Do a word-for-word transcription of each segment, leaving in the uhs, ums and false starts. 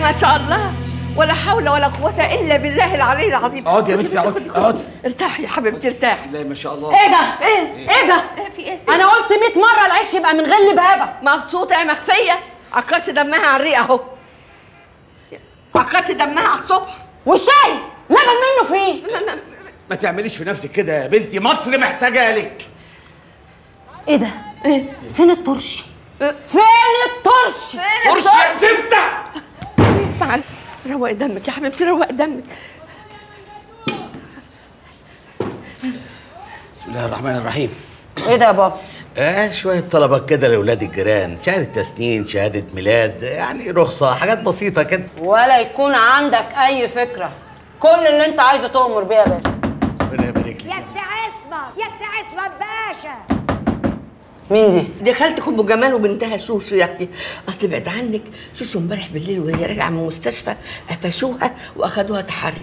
ما شاء الله، ولا حول ولا قوة إلا بالله العلي العظيم. اقعدي يا بنتي، اقعدي اقعدي. ارتاحي يا حبيبتي ارتاحي. بسم الله ما شاء الله. ايه ده؟ ايه؟ ايه ده؟ ايه في ايه؟ انا قلت مية مرة العيش يبقى من غير لبابة. مبسوطة يا مخفية؟ عكرت دمها على الريق اهو. عكرت دمها على الصبح. والشاي لبن منه فيه. ما تعمليش في نفسك كده يا بنتي، مصر محتاجة لك. ايه ده؟ ايه؟ فين الترشي؟ فين الترشي؟ ترشي يا زفتة. تعالي روق دمك يا حبيبتي، روق دمك. بسم الله الرحمن الرحيم. ايه ده يا بابا؟ اه شوية طلبات كده لأولاد الجيران، شهادة تسنين، شهادة ميلاد، يعني رخصة، حاجات بسيطة كده. ولا يكون عندك أي فكرة، كل اللي أنت عايزه تؤمر بيه يا باشا. ربنا يبارك لك. يا سي عصمت، يا سي عصمت باشا. مين دي؟ دي خالتك ام جمال وبنتها شوشو يا اختي. اصل بعد عنك شوشو امبارح بالليل وهي راجعه من المستشفى قفشوها واخدوها تحري.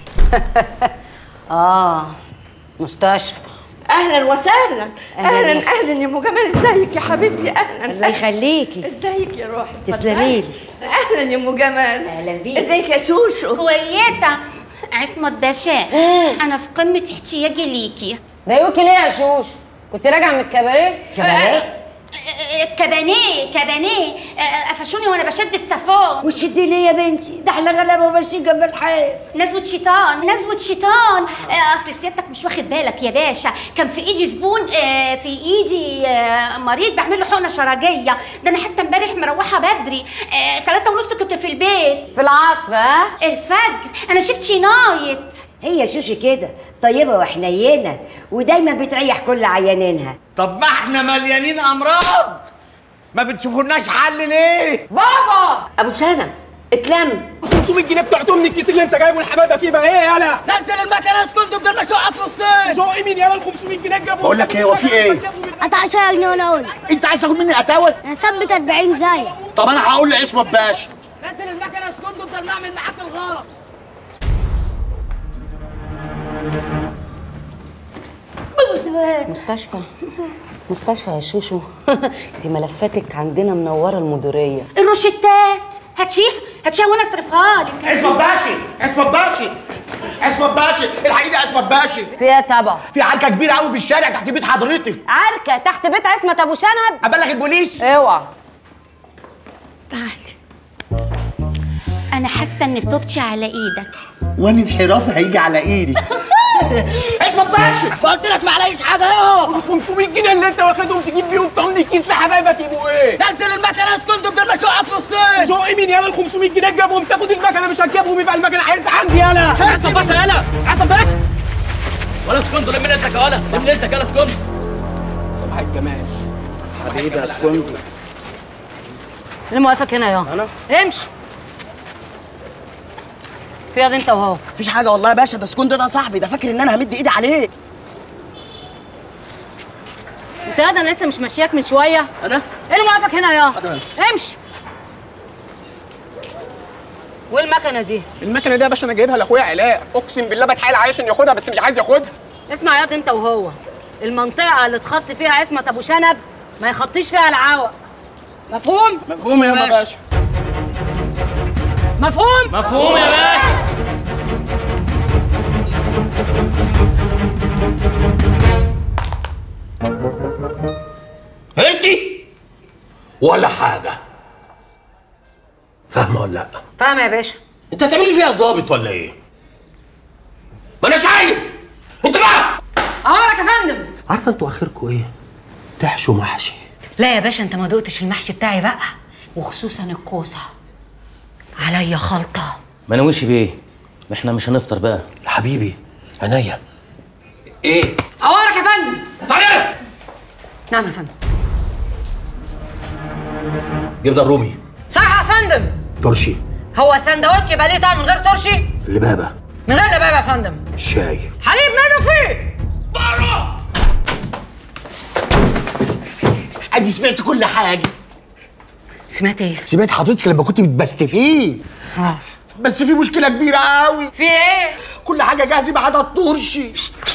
آه مستشفى. اهلا وسهلا. اهلا اهلا يا ام جمال، ازيك يا حبيبتي؟ اهلا. الله يخليكي. ازيك يا روحي؟ تسلمي لي. اهلا يا ام جمال. اهلا بيك. ازيك يا شوشو؟ كويسة عصمت باشا. أنا في قمة احتياجي ليكي. ضايقوكي ليه يا شوش؟ كنت راجعة من الكباريه؟ كباريه؟ كبانيه كبانيه قفشوني وانا بشد السفون. وتشدي ليه يا بنتي؟ ده احنا غلابه وماشيين جنب الحيط. نزوة شيطان نزوة شيطان. اصل سيادتك مش واخد بالك يا باشا، كان في ايدي زبون، في ايدي مريض بعمل له حقنه شرجيه. ده انا حتى امبارح مروحه بدري ثلاثة ونص كنت في البيت. في العصر ها؟ الفجر. انا شفت نايت. هي شوشي كده طيبه وحنينه ودايما بتريح كل عيانينها. طب ما احنا مليانين أمراض، ما بتشوفولناش حل ليه؟ بابا ابو سنة اتلم. خمسمية جنيه بتوعتهم من الكيس اللي انت جايبه لحمادك يبقى ايه يالا؟ نزل المكنه اسكت بدل ما شقك نصين. ذوقي مين يالا؟ ال خمسمية جنيه جابوا. بقول لك ايه، هو في ايه؟ قطع عشرة جنيه وانا اقول انت عايز تاخد مني قتاول؟ انا ثبت أربعين زيك. طب انا هقول لعصمت باشا. نزل المكنه اسكت بدل ما اعمل معاك الغلط. مستشفى مستشفى يا شوشو. دي ملفاتك عندنا منوره المديريه. الروشتات هاتشيها هاتشيها وانا اصرفها لك. عصمت باشا، عصمت باشا، عصمت باشا، الحقيقة عصمت باشا. فيها تبع. في عركة كبيرة قوي في الشارع تحت بيت حضرتك. عركه تحت بيت عصمت ابو شنب. ابلغ البوليس؟ اوعى. تعالي. انا حاسه ان توبتي على ايدك. وان انحراف هيجي على ايدي. عصمت باشا، قلت لك معلش حاجه اهو. خمسمية جنيه اللي انت واخدهم تجيب بيهم طن الكيس لحبايبك يبقوا ايه؟ نزل المكنه اسكت بدل ما شقك نصين. ذوقي مين يالا؟ ال خمسمية جنيه جابهم، تاخد المكنه مش هتجيبهم يبقى المكنه هيرسى عندي يالا. عصمت باشا يالا، عصمت باشا. ولا اسكندوا لم ليلتك يا ولا، لم ليلتك يلا اسكندوا. صباح الجمال حبيبي اسكندوا. اللي موافق هنا يا انا امشي. في ياض انت وهو. مفيش حاجه والله يا باشا، ده اسكندر ده صاحبي، ده فاكر ان انا همد ايدي عليه. انت ياض انا لسه مش ماشياك من شويه. انا؟ ايه اللي موافق هنا يا؟ اتفضل. امشي. وايه المكنه دي؟ المكنه دي يا باشا انا جايبها لاخويا علاء، اقسم بالله بتحايل عليه عشان ياخدها بس مش عايز ياخدها. اسمع ياض انت وهو، المنطقه اللي تخط فيها عصمت ابو شنب ما يخطيش فيها العوق. مفهوم؟ مفهوم يا باشا. مفهوم؟ مفهوم يا باشا. فهمتي؟ ولا حاجة. فاهمة ولا لأ؟ فاهمه يا باشا. أنت هتعملي فيها ظابط ولا إيه؟ ما أنا شايف. أنت بقى. امرك يا فندم. عارفة أنتوا آخركوا إيه؟ تحشوا محشي. لا يا باشا انت ما دقتش المحشي بتاعي بقى، وخصوصا الكوسه عليا خلطه. ما ناويش بيه، احنا مش هنفطر بقى. يا حبيبي عينيا. إيه؟ امرك يا فندم. تعالى. نعم يا فندم. جبنة الرومي. صح يا فندم. ترشي. هو سندوتش يبقى ليه طعم من غير ترشي؟ اللبابة. من غير لبابه يا فندم. الشاي. حليب منه فيه. بره. أدي سمعت كل حاجة. سمعت ايه؟ سمعت حضرتك لما كنت بتبستفيه. اه بس في مشكلة كبيرة قوي. في ايه؟ كل حاجة جاهزة ما عدا الترشي.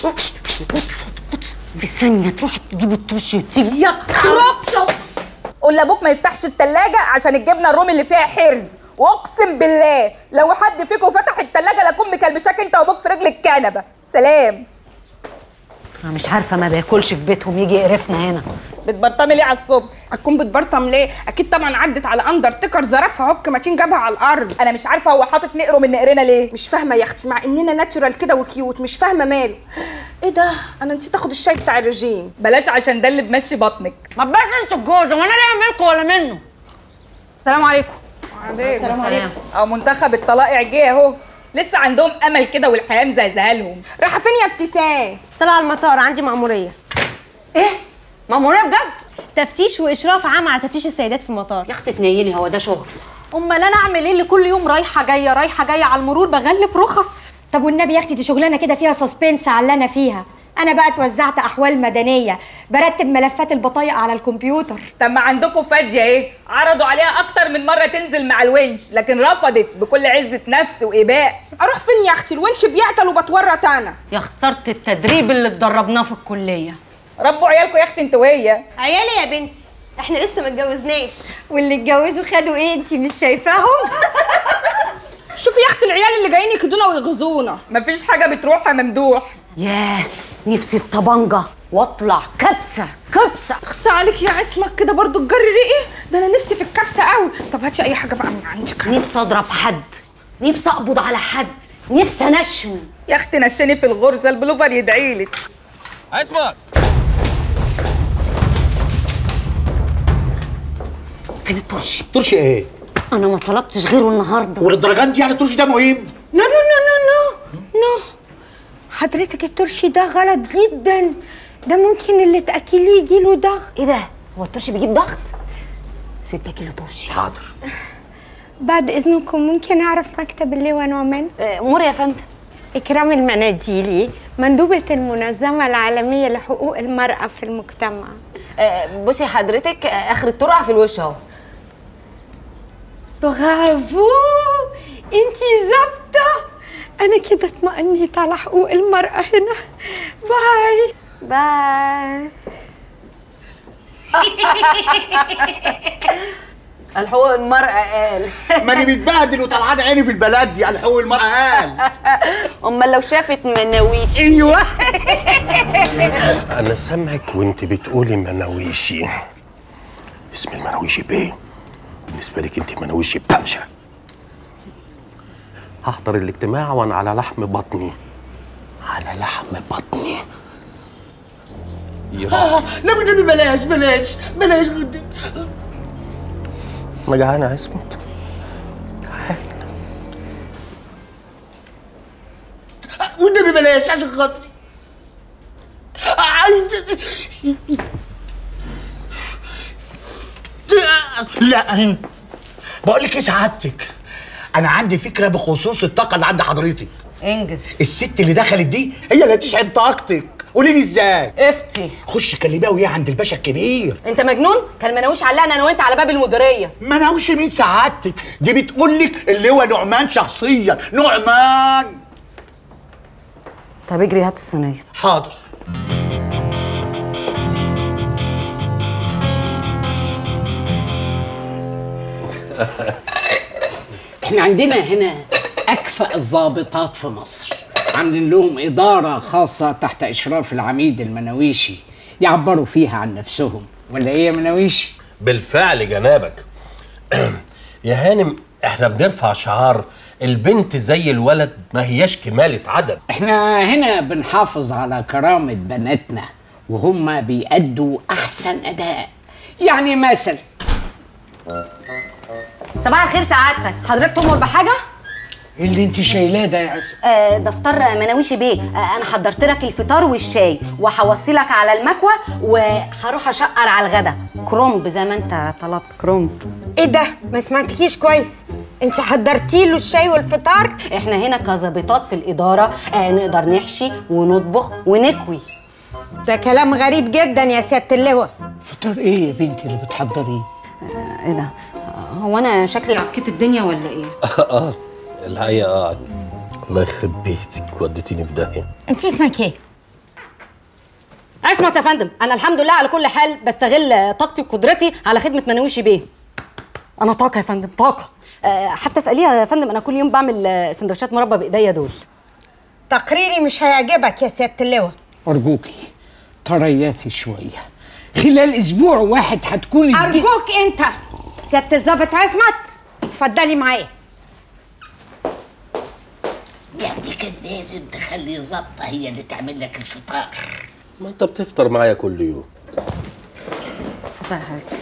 في ثانية تروح تجيب الترشي وتيجي يا تربش. قول لابوك ما يفتحش التلاجة عشان الجبنة الرومي اللي فيها حرز، واقسم بالله لو حد فيكم فتح التلاجة لاكون مكلبشاك انت وابوك في رجل الكنبه. سلام. انا مش عارفه ما بياكلش في بيتهم يجي يقرفنا هنا. بتبرطمي ليه على الصبح؟ هتكون بتبرطم ليه؟ اكيد طبعا عدت على اندرتيكر زرفها هوك ماتين جابها على الارض. انا مش عارفه هو حاطط نقره من نقرنا ليه؟ مش فاهمه يا اختي، مع اننا ناتشورال كده وكيوت، مش فاهمه ماله. ايه ده؟ انا نسيت اخد الشاي بتاع الرجيم. بلاش عشان ده اللي بمشي بطنك. ما تبقاش انت الجوز، وانا ليه منكم ولا منه؟ السلام عليكم. وعليكم السلام عليكم. اه منتخب الطلائع جه اهو. لسه عندهم امل كده والحياه مزهزها لهم. رايحه فين يا ابتسام؟ طلع المطار، عندي مأمورية. ايه؟ مأمورية بجد؟ تفتيش واشراف عام على تفتيش السيدات في المطار. يا اختي تنيلي، هو ده شغل؟ امال انا اعمل ايه اللي كل يوم رايحه جايه رايحه جايه على المرور بغلف رخص؟ طب والنبي يا اختي دي شغلانه كده فيها سسبنس على اللي انا فيها. انا بقى اتوزعت احوال مدنيه، برتب ملفات البطايق على الكمبيوتر. طب ما عندكم فاديه ايه؟ عرضوا عليها اكتر من مره تنزل مع الونش لكن رفضت بكل عزه نفس واباء. اروح فين يا اختي؟ الونش بيعطل وبتورط انا. يا خساره التدريب اللي اتدربناه في الكليه. ربوا عيالكم يا اختي انت وهي. عيالي يا بنتي احنا لسه ما اتجوزناش. واللي اتجوزوا خدوا ايه؟ انت مش شايفاهم؟ شوفي يا اختي العيال اللي جايين يكدونا ويغزونا. مفيش حاجه بتروح يا ممدوح. ياه نفسي في طبنجه واطلع كبسه كبسه. اخصى عليك يا عصمك كده برضو تجري ريقي. ده انا نفسي في الكبسه قوي. طب هاتي اي حاجه بقى من عندك. نفسي اضرب حد، نفسي اقبض على حد، نفسي انشن. يا اختي نشني في الغرزه، البلوفر يدعيلك. عصمت فين الترشي؟ ترشي ايه؟ انا ما طلبتش غيره النهارده. وللدرجه دي يعني الترشي ده مهم؟ نو نو نو نو نو نو حضرتك الترشي ده غلط جدا. ده ممكن اللي تاكليه يجيله ضغط. ايه ده؟ هو الترشي بيجيب ضغط؟ ستة كيلو ترشي. حاضر. بعد اذنكم ممكن اعرف مكتب اللواء نعمان؟ امور يا فندم. إكرام المناديلي، مندوبة المنظمة العالمية لحقوق المرأة في المجتمع. بصي حضرتك آخر الطرقة في الوش أهو. برافو، انتي ظابطة. أنا كده اطمأنيت على حقوق المرأة هنا. باي باي. الحقوق المرأة قال. ماني متبهدل وطلعان عيني في البلد دي. الحقوق المرأة قال. امال لو شافت مناويشي. ايوه. انا سامعك وانت بتقولي مناويشي. اسم المناويشي بيه بالنسبه لك انت مناويشي باشا. هحضر الاجتماع وانا على لحم بطني، على لحم بطني. اه لا والنبي بلاش بلاش بلاش. ما جعان يا عصمت. والنبي بلاش عشان خاطري. لا بقول لك ايه سعادتك، انا عندي فكره بخصوص الطاقه اللي عند حضرتك. انجز. الست اللي دخلت دي هي اللي هتشحن طاقتك. قولي لي ازاي؟ افتي. خش كلميها وهي عند الباشا الكبير. انت مجنون؟ كان مناويش علقنا انا وانت على باب المديريه. مناويش مين سعادتك؟ دي بتقول لك اللي هو نعمان شخصيا. نعمان. طب اجري هات الصينيه. حاضر. احنا عندنا هنا اكفأ الضابطات في مصر، عاملين لهم إدارة خاصة تحت إشراف العميد المناويشي يعبروا فيها عن نفسهم، ولا إيه يا مناويشي؟ بالفعل جنابك. يا هانم احنا بنرفع شعار البنت زي الولد ما هياش كمالة عدد. احنا هنا بنحافظ على كرامة بناتنا وهم بيأدوا أحسن أداء. يعني مثلا صباح الخير سعادتك، حضرتك تؤمر بحاجة؟ ايه اللي انت شايلاه ده يا عزم؟ آه دفتر مناويشي بيه. آه انا حضرت لك الفطار والشاي وهوصلك على المكوى وهروح اشقر على الغدا. كرومب زي ما انت طلبت. كرومب. ايه ده؟ ما سمعتكيش كويس. انت حضرتي له الشاي والفطار؟ احنا هنا كظابطات في الاداره آه نقدر نحشي ونطبخ ونكوي. ده كلام غريب جدا يا سياده اللواء. فطار ايه يا بنتي اللي بتحضريه؟ آه ايه ده؟ هو انا شكلي عكيت الدنيا ولا ايه؟ اه الحقيقه اه. الله يخرب بيتك وديتيني في داهيه. انت اسمك ايه؟ عصمت يا فندم. انا الحمد لله على كل حال بستغل طاقتي وقدرتي على خدمه مناويشي بيه. انا طاقه يا فندم، طاقه. أه حتى اساليها يا فندم، انا كل يوم بعمل آه، سندوتشات مربى بايديا دول. تقريري مش هيعجبك يا سياده اللواء. ارجوكي تريثي شويه، خلال اسبوع واحد هتكوني ارجوك انت سياده الظابط عصمت، اتفضلي معايا. يعني كان لازم تخلي ظبطه هي اللي تعمل لك الفطار. ما انت بتفطر معايا كل يوم. اتفضل يا حبيبي.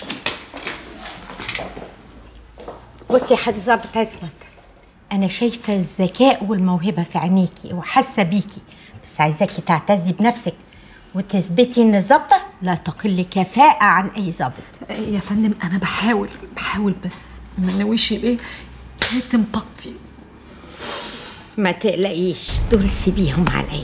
بصي يا حاج ظابط عصمت، انا شايفه الذكاء والموهبه في عينيكي وحاسه بيكي، بس عايزاكي تعتزي بنفسك وتثبتي ان الظابطه لا تقل كفاءه عن اي ظابط. يا فندم انا بحاول بحاول بس مناويشي بيه كاتم طاقتي. ما تقلقيش، دول سيبيهم عليا.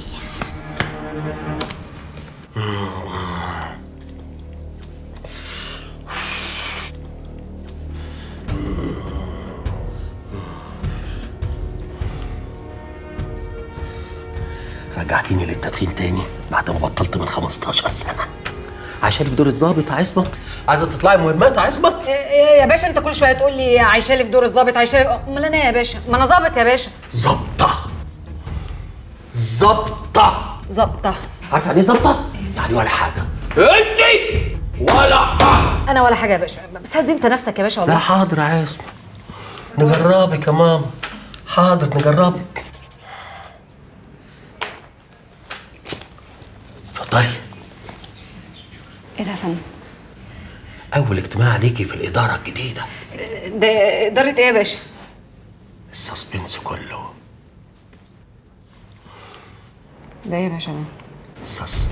رجعتيني للتدخين تاني بعد ما بطلت من خمستاشر سنة عشان في دور الظابط عصمت. عايزة تطلعي مهمات عصمت؟ يا باشا انت كل شويه تقول لي عايشه لي في دور الظابط، عايشه لي. امال انا يا باشا؟ ما انا ظابط يا باشا. ظابطة ظابطة ظابطه. عارفة يعني ايه ظابطة؟ يعني ولا حاجة. انتي ولا حاجة. انا ولا حاجه يا باشا، بس هدي انت نفسك يا باشا والله. لا حاضر يا عصمت، نجربك يا ماما، حاضر نجربك. اتفضلي. ايه ده يا فندم؟ أول اجتماع ليكي في الإدارة الجديدة. ده إدارة إيه يا باشا؟ السسبنس كله. ده إيه يا باشا؟ سسبنس.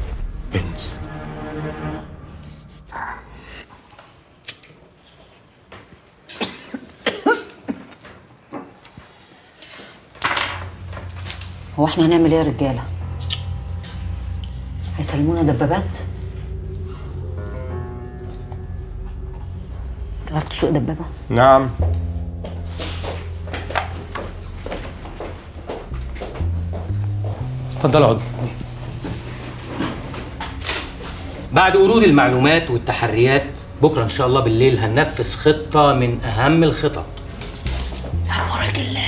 هو احنا هنعمل ايه يا رجاله؟ هيسلمونا دبابات؟ تعرف تسوق دبابه؟ نعم. اتفضل اقعد. بعد ورود المعلومات والتحريات بكره ان شاء الله بالليل هننفذ خطه من اهم الخطط. يا فرج الله.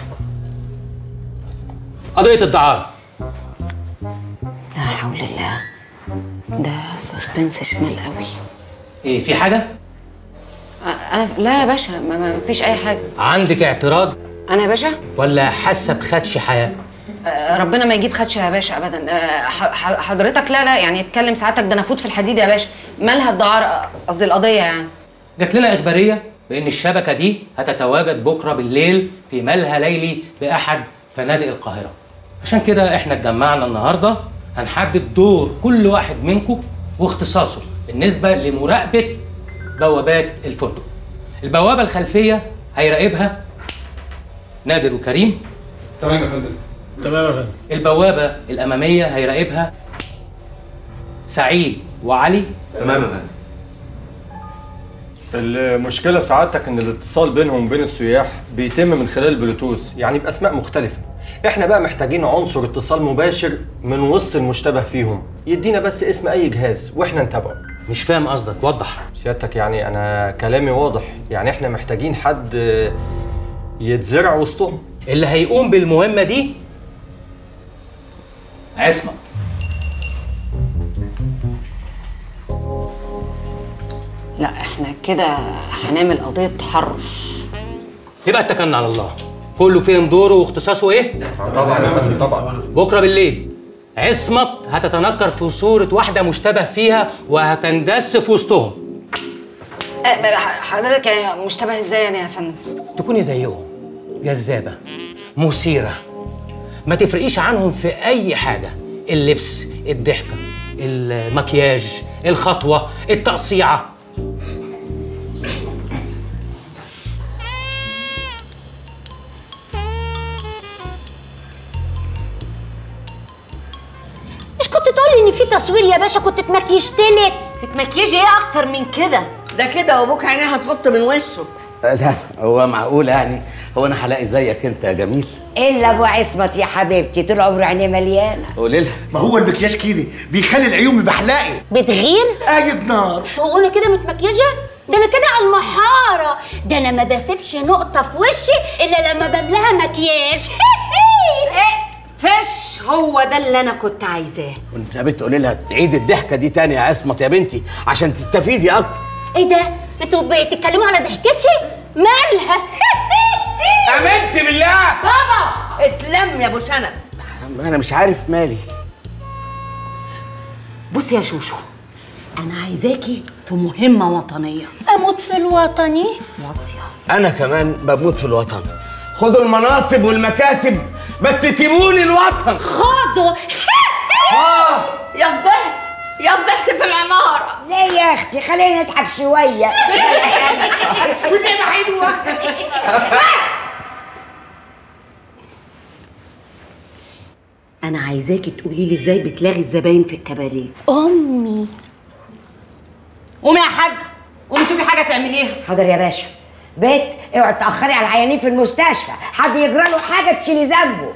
قضيه الدعاره. لا حول الله، ده سسبنس شمال قوي. ايه في حاجه؟ انا لا يا باشا، ما, ما فيش اي حاجه. عندك اعتراض؟ انا يا باشا؟ ولا حاسه بخدش حياه؟ أه ربنا ما يجيب خدش يا باشا ابدا. أه حضرتك لا لا يعني اتكلم سعادتك، ده انا فوت في الحديد يا باشا. مالها الدعاره، قصدي القضيه يعني. جات لنا اخباريه بان الشبكه دي هتتواجد بكره بالليل في ملهى ليلي باحد فنادق القاهره. عشان كده احنا اتجمعنا النهارده هنحدد دور كل واحد منكم واختصاصه بالنسبه لمراقبه بوابات الفندق. البوابه الخلفيه هيراقبها نادر وكريم. تمام يا فندم. تمام يا فندم. البوابه الاماميه هيراقبها سعيد وعلي. تمام يا فندم. المشكلة سعادتك إن الاتصال بينهم وبين السياح بيتم من خلال البلوتوث، يعني بأسماء مختلفة. إحنا بقى محتاجين عنصر اتصال مباشر من وسط المشتبه فيهم، يدينا بس اسم أي جهاز وإحنا نتابعه. مش فاهم قصدك، وضح. سيادتك يعني أنا كلامي واضح، يعني إحنا محتاجين حد يتزرع وسطهم. اللي هيقوم بالمهمة دي عصمت. لا احنا كده هنعمل قضية تحرش. يبقى اتكلنا على الله. كله فهم دوره واختصاصه ايه؟ طبعا يا فندم طبعا. بكره بالليل عصمت هتتنكر في صورة واحدة مشتبه فيها وهتندس في وسطهم. أه حضرتك يعني مشتبه ازاي يعني يا فندم؟ تكوني زيهم، جذابة، مثيرة، ما تفرقيش عنهم في أي حاجة. اللبس، الضحكة، المكياج، الخطوة، التقصيعة. مش كنت تقولي ان في تصوير يا باشا؟ كنت اتمكيشتلك. تتمكيجي ايه اكتر من كده؟ ده كده وابوك عينيه هتنط من وشه. لا هو معقول يعني هو انا هلاقي زيك انت يا جميل؟ الا ابو عصمت يا حبيبتي طول عمره عينيه مليانه. قولي لها. ما هو المكياج كده بيخلي العيون مبحلقه. بتغير؟ قايد نار. هو انا كده متمكيجه؟ ده انا كده على المحاره، ده انا ما بسيبش نقطه في وشي الا لما بملاها مكياج. فش هو ده اللي انا كنت عايزاه. كنت يا بنت قولي لها تعيد الضحكه دي تاني يا عصمت يا بنتي عشان تستفيدي اكتر. ايه ده؟ انتوا بتتكلموا على ضحكتي؟ مالها؟ امنت بالله. بابا اتلم يا ابو شنب. انا مش عارف مالي. بصي يا شوشو، انا عايزاكي في مهمه وطنيه. اموت في الوطني؟ واطيه. انا كمان بموت في الوطن. خدوا المناصب والمكاسب بس سيبوني الوطن. خدوا. اه يا فضحت يا فضحت في العماره. ليه يا اختي خلينا نضحك شويه. ونبقى حلوه. انا عايزاكي تقولي لي ازاي بتلاغي الزباين في الكباريه. امي. قومي يا حاجه، قومي شوفي حاجه تعمليها. حاضر يا باشا. بيت اوعي تاخري على العيانين في المستشفى، حد يجرى له حاجه تشيلي ذنبه.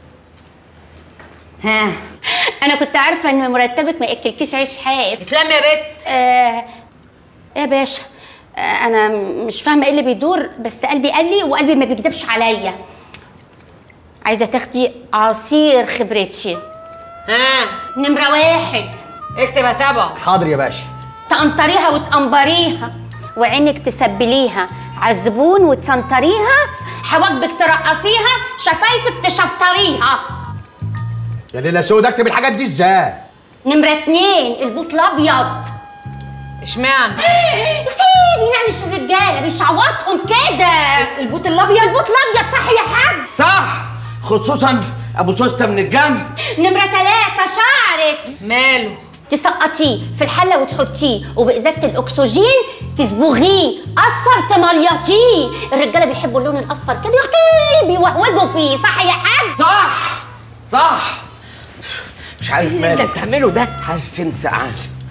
ها انا كنت عارفه ان مرتبك ما ياكلكيش عيش حاف. اتلم يا بت. آه يا باشا، آه انا مش فاهمه ايه اللي بيدور، بس قلبي قال لي وقلبي ما بيكدبش عليا. عايزه تاخدي عصير خبرتي. ها نمره واحد. اكتب اتابع. حاضر يا باشا. تقنطريها وتقنبريها وعينك تسبليها، عالزبون وتسنطريها، حواجبك ترقصيها، شفايفك تشفطريها. يا ليلى سودا اكتب الحاجات دي ازاي؟ نمرة اتنين البوط الابيض. اشمعنى؟ كتير بينعنش الرجاله بيشعوطهم كده. البوط الابيض؟ البوط الابيض صح يا حاج؟ صح، خصوصا ابو سوسته من الجنب. نمرة تلاتة شعرك. ماله؟ تسقطيه في الحله وتحطيه وبازازه الاكسجين تصبغيه اصفر تمليطيه. الرجاله بيحبوا اللون الاصفر كده يا اختي بيوهوجوا فيه. صح يا حاج؟ صح صح. مش عارف ايه مالي. اللي بتعمله ده؟ حاسس اني سقعان.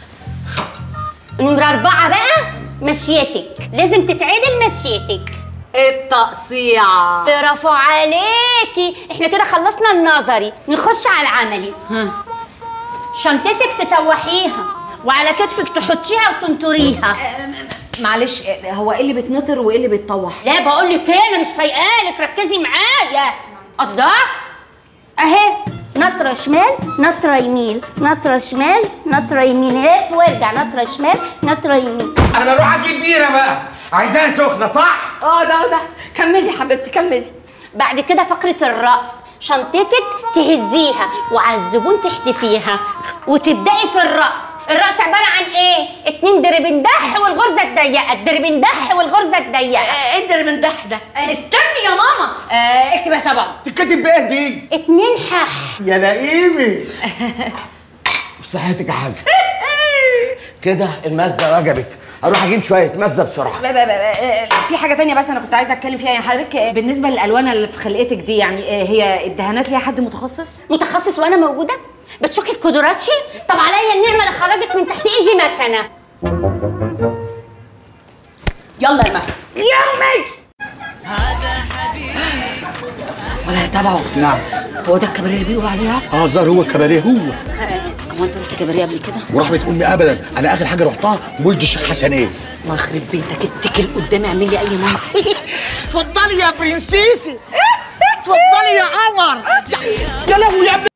نمرة أربعة بقى مشيتك، لازم تتعدل مشيتك. التقصيعة. برافو عليكي. احنا كده خلصنا النظري، نخش على العملي. ها. شنطتك تطوحيها وعلى كتفك تحطيها وتنطريها. معلش، هو ايه اللي بتنطر وايه اللي بيتطوح؟ لا بقول لك ايه، انا مش فايقالك، ركزي معايا. الله اهي، نطره شمال نطره يمين، نطره شمال نطره يمين، لف وارجع، نطره شمال نطره يمين. انا اروح اجيب بيره بقى، عايزاها سخنه صح؟ اه ده ده كملي يا حبيبتي كملي. بعد كده فقره الراس، شنطتك تهزيها وعلى الزبون تحدفيها وتبدأي في الرأس. الرأس عبارة عن ايه؟ اتنين دربندح والغرزة الضيقة، الدربندح والغرزة الضيقة. ايه الدربندح ده؟ استني يا ماما. اه اكتبها طبعا. تتكتب بايه دي؟ اتنين حح. يا لئيمي. بصحتك يا حاج. كده المزه رجبت، اروح اجيب شويه مزه بسرعه. لا لا لا، في حاجه تانية بس انا كنت عايزه اتكلم فيها. يعني حضرتك بالنسبه للالوان اللي في خلقتك دي، يعني هي الدهانات ليها حد متخصص؟ متخصص وانا موجوده؟ بتشكي في قدراتي؟ طب عليا النعمه اللي خرجت من تحت ايدي مكنه. يلا يا مكنه يلا. ولا تابعه. نعم. هو ده الكباريه اللي بيقولوا عليها؟ اه ظهر هو الكباريه هو. هو انت رحت كباريه قبل كده؟ ورحمه امي ابدا، انا اخر حاجه رحتها مولد الشيخ حسنين. الله يخرب بيتك، اتكل قدامي اعمل لي اي منظر. اتفضلي يا برنسيسي. اتفضلي يا قمر. يا لهوي يا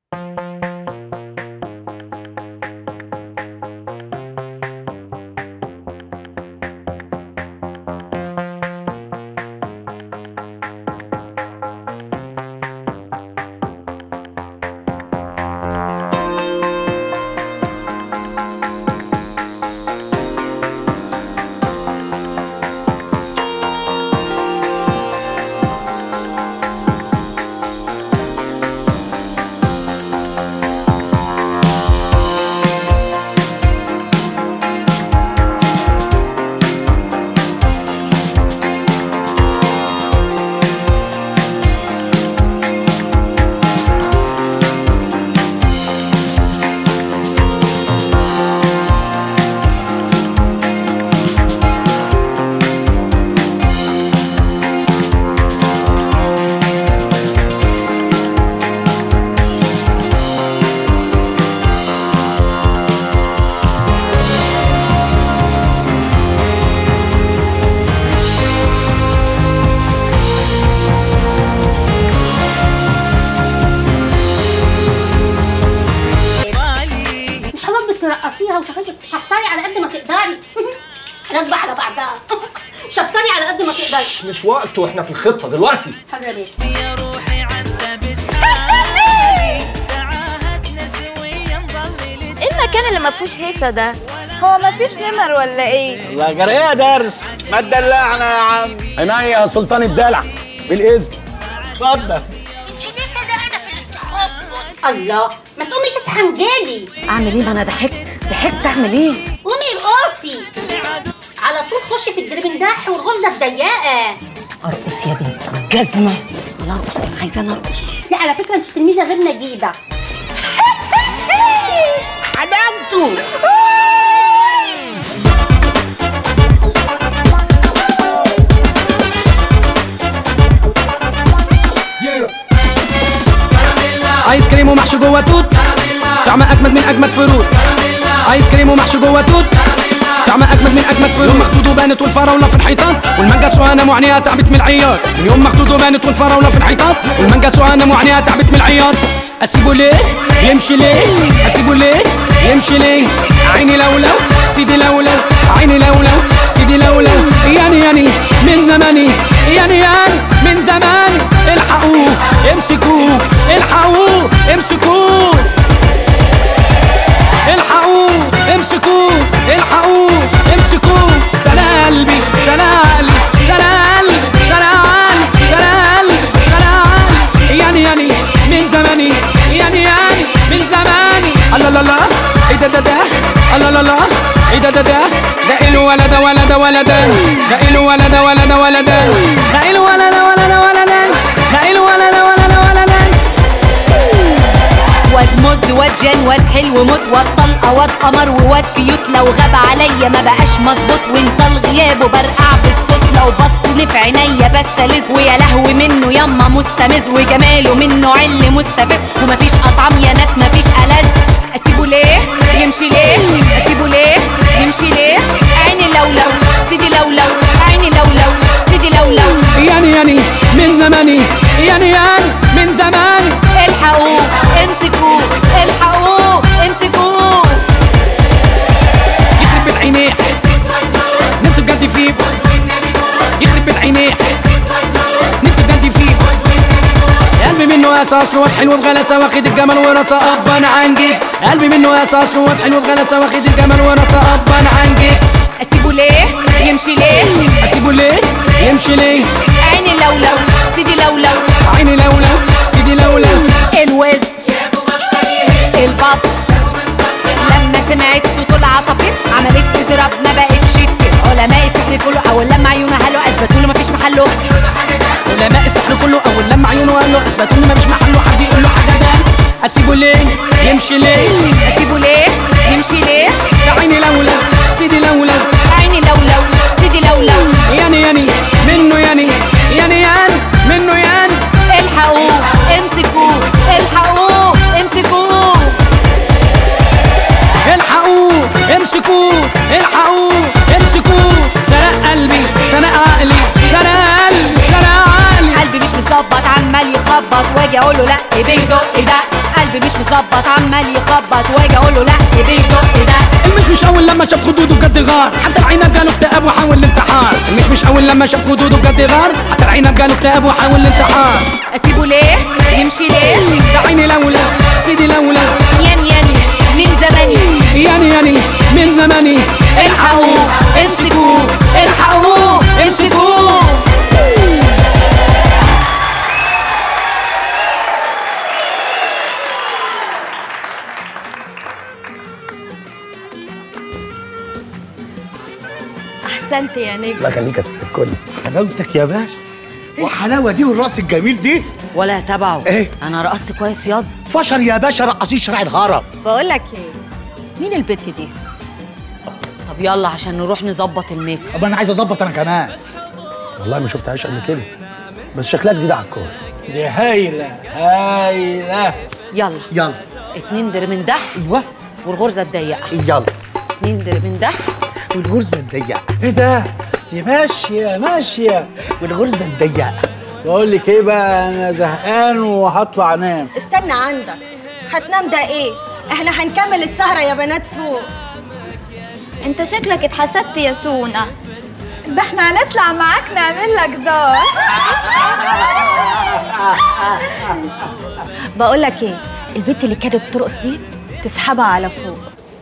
راكبه على بعضها. شفتني على قد ما تقدري. مش وقت واحنا في الخطه دلوقتي. حاضر يا باشا. ايه المكان اللي ما فيهوش هيصه ده؟ هو ما فيش نمر ولا ايه؟ الله جرى ايه يا درس؟ ما تدلعنا يا عم. عينيا يا سلطان الدلع بالاذن. اتفضل. انت ليه كده قاعده في الاستخبار؟ الله، ما تقومي تتحنجلي. اعمل ايه؟ ما انا ضحكت ضحكت اعمل ايه؟ قومي ارقصي. على طول خشي في الدربنداح والغرزه الضيقه. ارقص يا بنت الجزمه. لا ارقص، انا عايزه انا ارقص. لا على فكره انت تلميذه غير نجيبه. حمامته. ايس كريم ومحشي جوه توت، طعمه اجمد من اجمد فروت. ايس كريم ومحشي جوه توت، طعمه اجمد من اجمد فروت. يوم مخدود وبانت والفراوله في الحيطان، والمانجا سوهانه وعينيها تعبت من العياط. اليوم مخدود وبانت والفراوله في الحيطان، والمانجا سوهانه وعينيها تعبت من العياط. اسيبه ليه يمشي ليه؟ اسيبه ليه يمشي ليه؟ عيني لولو سيدي لولو، عيني لولو سيدي لولو. يعني يعني من زماني، يعني يعني من زماني. الحقوه امسكوه، الحقوه امسكوه، الحقوه امسكوه، الحقوه امسكوه. سلا قلبي سلا قلبي سلا قلبي سلا قلبي سلا قلبي سلا قلبي. يعني يعني من زماني، يعني يعني من زماني. الله لا لا ايه ده ده ده، الله لا لا ايه ده ده ده. ده إله ولا ده ولا ده ولا ده، ده إله ولا ده ولا ده ولا ده، ده إله ولا ده ولا ده ولا ده، ده إله ولا ده ولا ده ولا ده. واد مز واد جان واد حلو موت، واد طلقه واد قمر وواد كيوت. لو غاب عليا ما بقاش مظبوط، وانت الغياب وبرقع بالصوت. لو بص لي في عينيا بستلذ، ويا لهوي منه يما مستمز، وجماله منه عل مستفز. ومفيش اطعم يا ناس مفيش ألذ. اسيبه ليه يمشي ليه؟ اسيبه ليه يمشي ليه؟ عيني لولو سيدي لولو، عيني لولو سيدي لولو. يعني يعني من زماني، يعني يعني من زماني. الحقوه امسكوه، الحقوه امسكوه. يخرب بيت عينيه نفسه بجد فيه، يخرب بيت عينيه نفسه بجد فيه. قلبي منه اساس واد حلو بغلاسه، واخد الجمل وراسه اب انا عنجيب. قلبي منه اساس واد حلو بغلاسه، واخد الجمل وراسه اب انا عنجيب. اسيبه ليه يمشي ليه؟ اسيبه ليه يمشي ليه؟ عيني لولو سيدي لولو، عيني لولو سيدي لولو. الوز البط لما سمعت صوت العصافير عملت تضرب ما بقتش كتير. علماء السحر كله اول لما عيونه هلو اثبتوا له مفيش محله. علماء السحر كله اول لما عيونه هلو اثبتوا له مفيش محله. حد يقول له حاجه ده. اسيبه ليه يمشي ليه؟ اسيبه ليه يمشي ليه؟ عيني لولو سيدي لولو، عيني لولو سيدي لولو. يعني يعني منه يعني، يعني يعني منه يعني. الحقوه امسكوه، الحقوه امسكوه، الحقوه امسكوه، الحقوه امسكوه. سرق قلبي سرق عقلي، سرق قلبي سرق عقلي. قلبي مش مظبط عمال يخبط، واجي اقول له لا بيدق ده. قلبي مش مظبط عمال يخبط، واجي اقول له لا بيدق ده. المش مش اول لما شاف خدوده بجد غار، حتى العنب جاله اكتئاب وحاول الانتحار. المش مش اول لما شاف خدوده بجد غار، حتى العنب جاله اكتئاب وحاول الانتحار. اسيبه ليه يمشي ليه؟ ده عيني لولا سيدي لولا، يعني يعني من زماني، يعني يعني من زماني. الحقوه امسكوه، الحقوه امسكوه. احسنت يا نجم. الله يخليك يا ست الكل. حلاوتك يا باشا، وحلاوه دي والراس الجميل دي. ولا تبعه ايه؟ انا رقصت كويس ياض. فشر يا باشا، رقصي شارع الهرم. بقول لك ايه، مين البت دي؟ طب يلا عشان نروح نظبط الميك اب. طب انا عايز اظبط انا كمان. والله ما شفتهاش قبل كده، بس شكلها جديد على الكور. دي هايله هايله. يلا يلا. اتنين درمندح. ايوه. والغرزه الضيقه. يلا. اتنين درمندح والغرزه الضيقه. ايه ده؟ دي ماشيه ماشيه والغرزه الضيقه. بقول لك ايه بقى، انا زهقان وهطلع انام. استنى عندك، هتنام ده ايه؟ احنا هنكمل السهرة يا بنات فوق. انت شكلك اتحسدت يا سونا. ده احنا هنطلع معاك نعمل لك زار. بقول لك ايه، البنت اللي كانت بترقص دي تسحبها على فوق.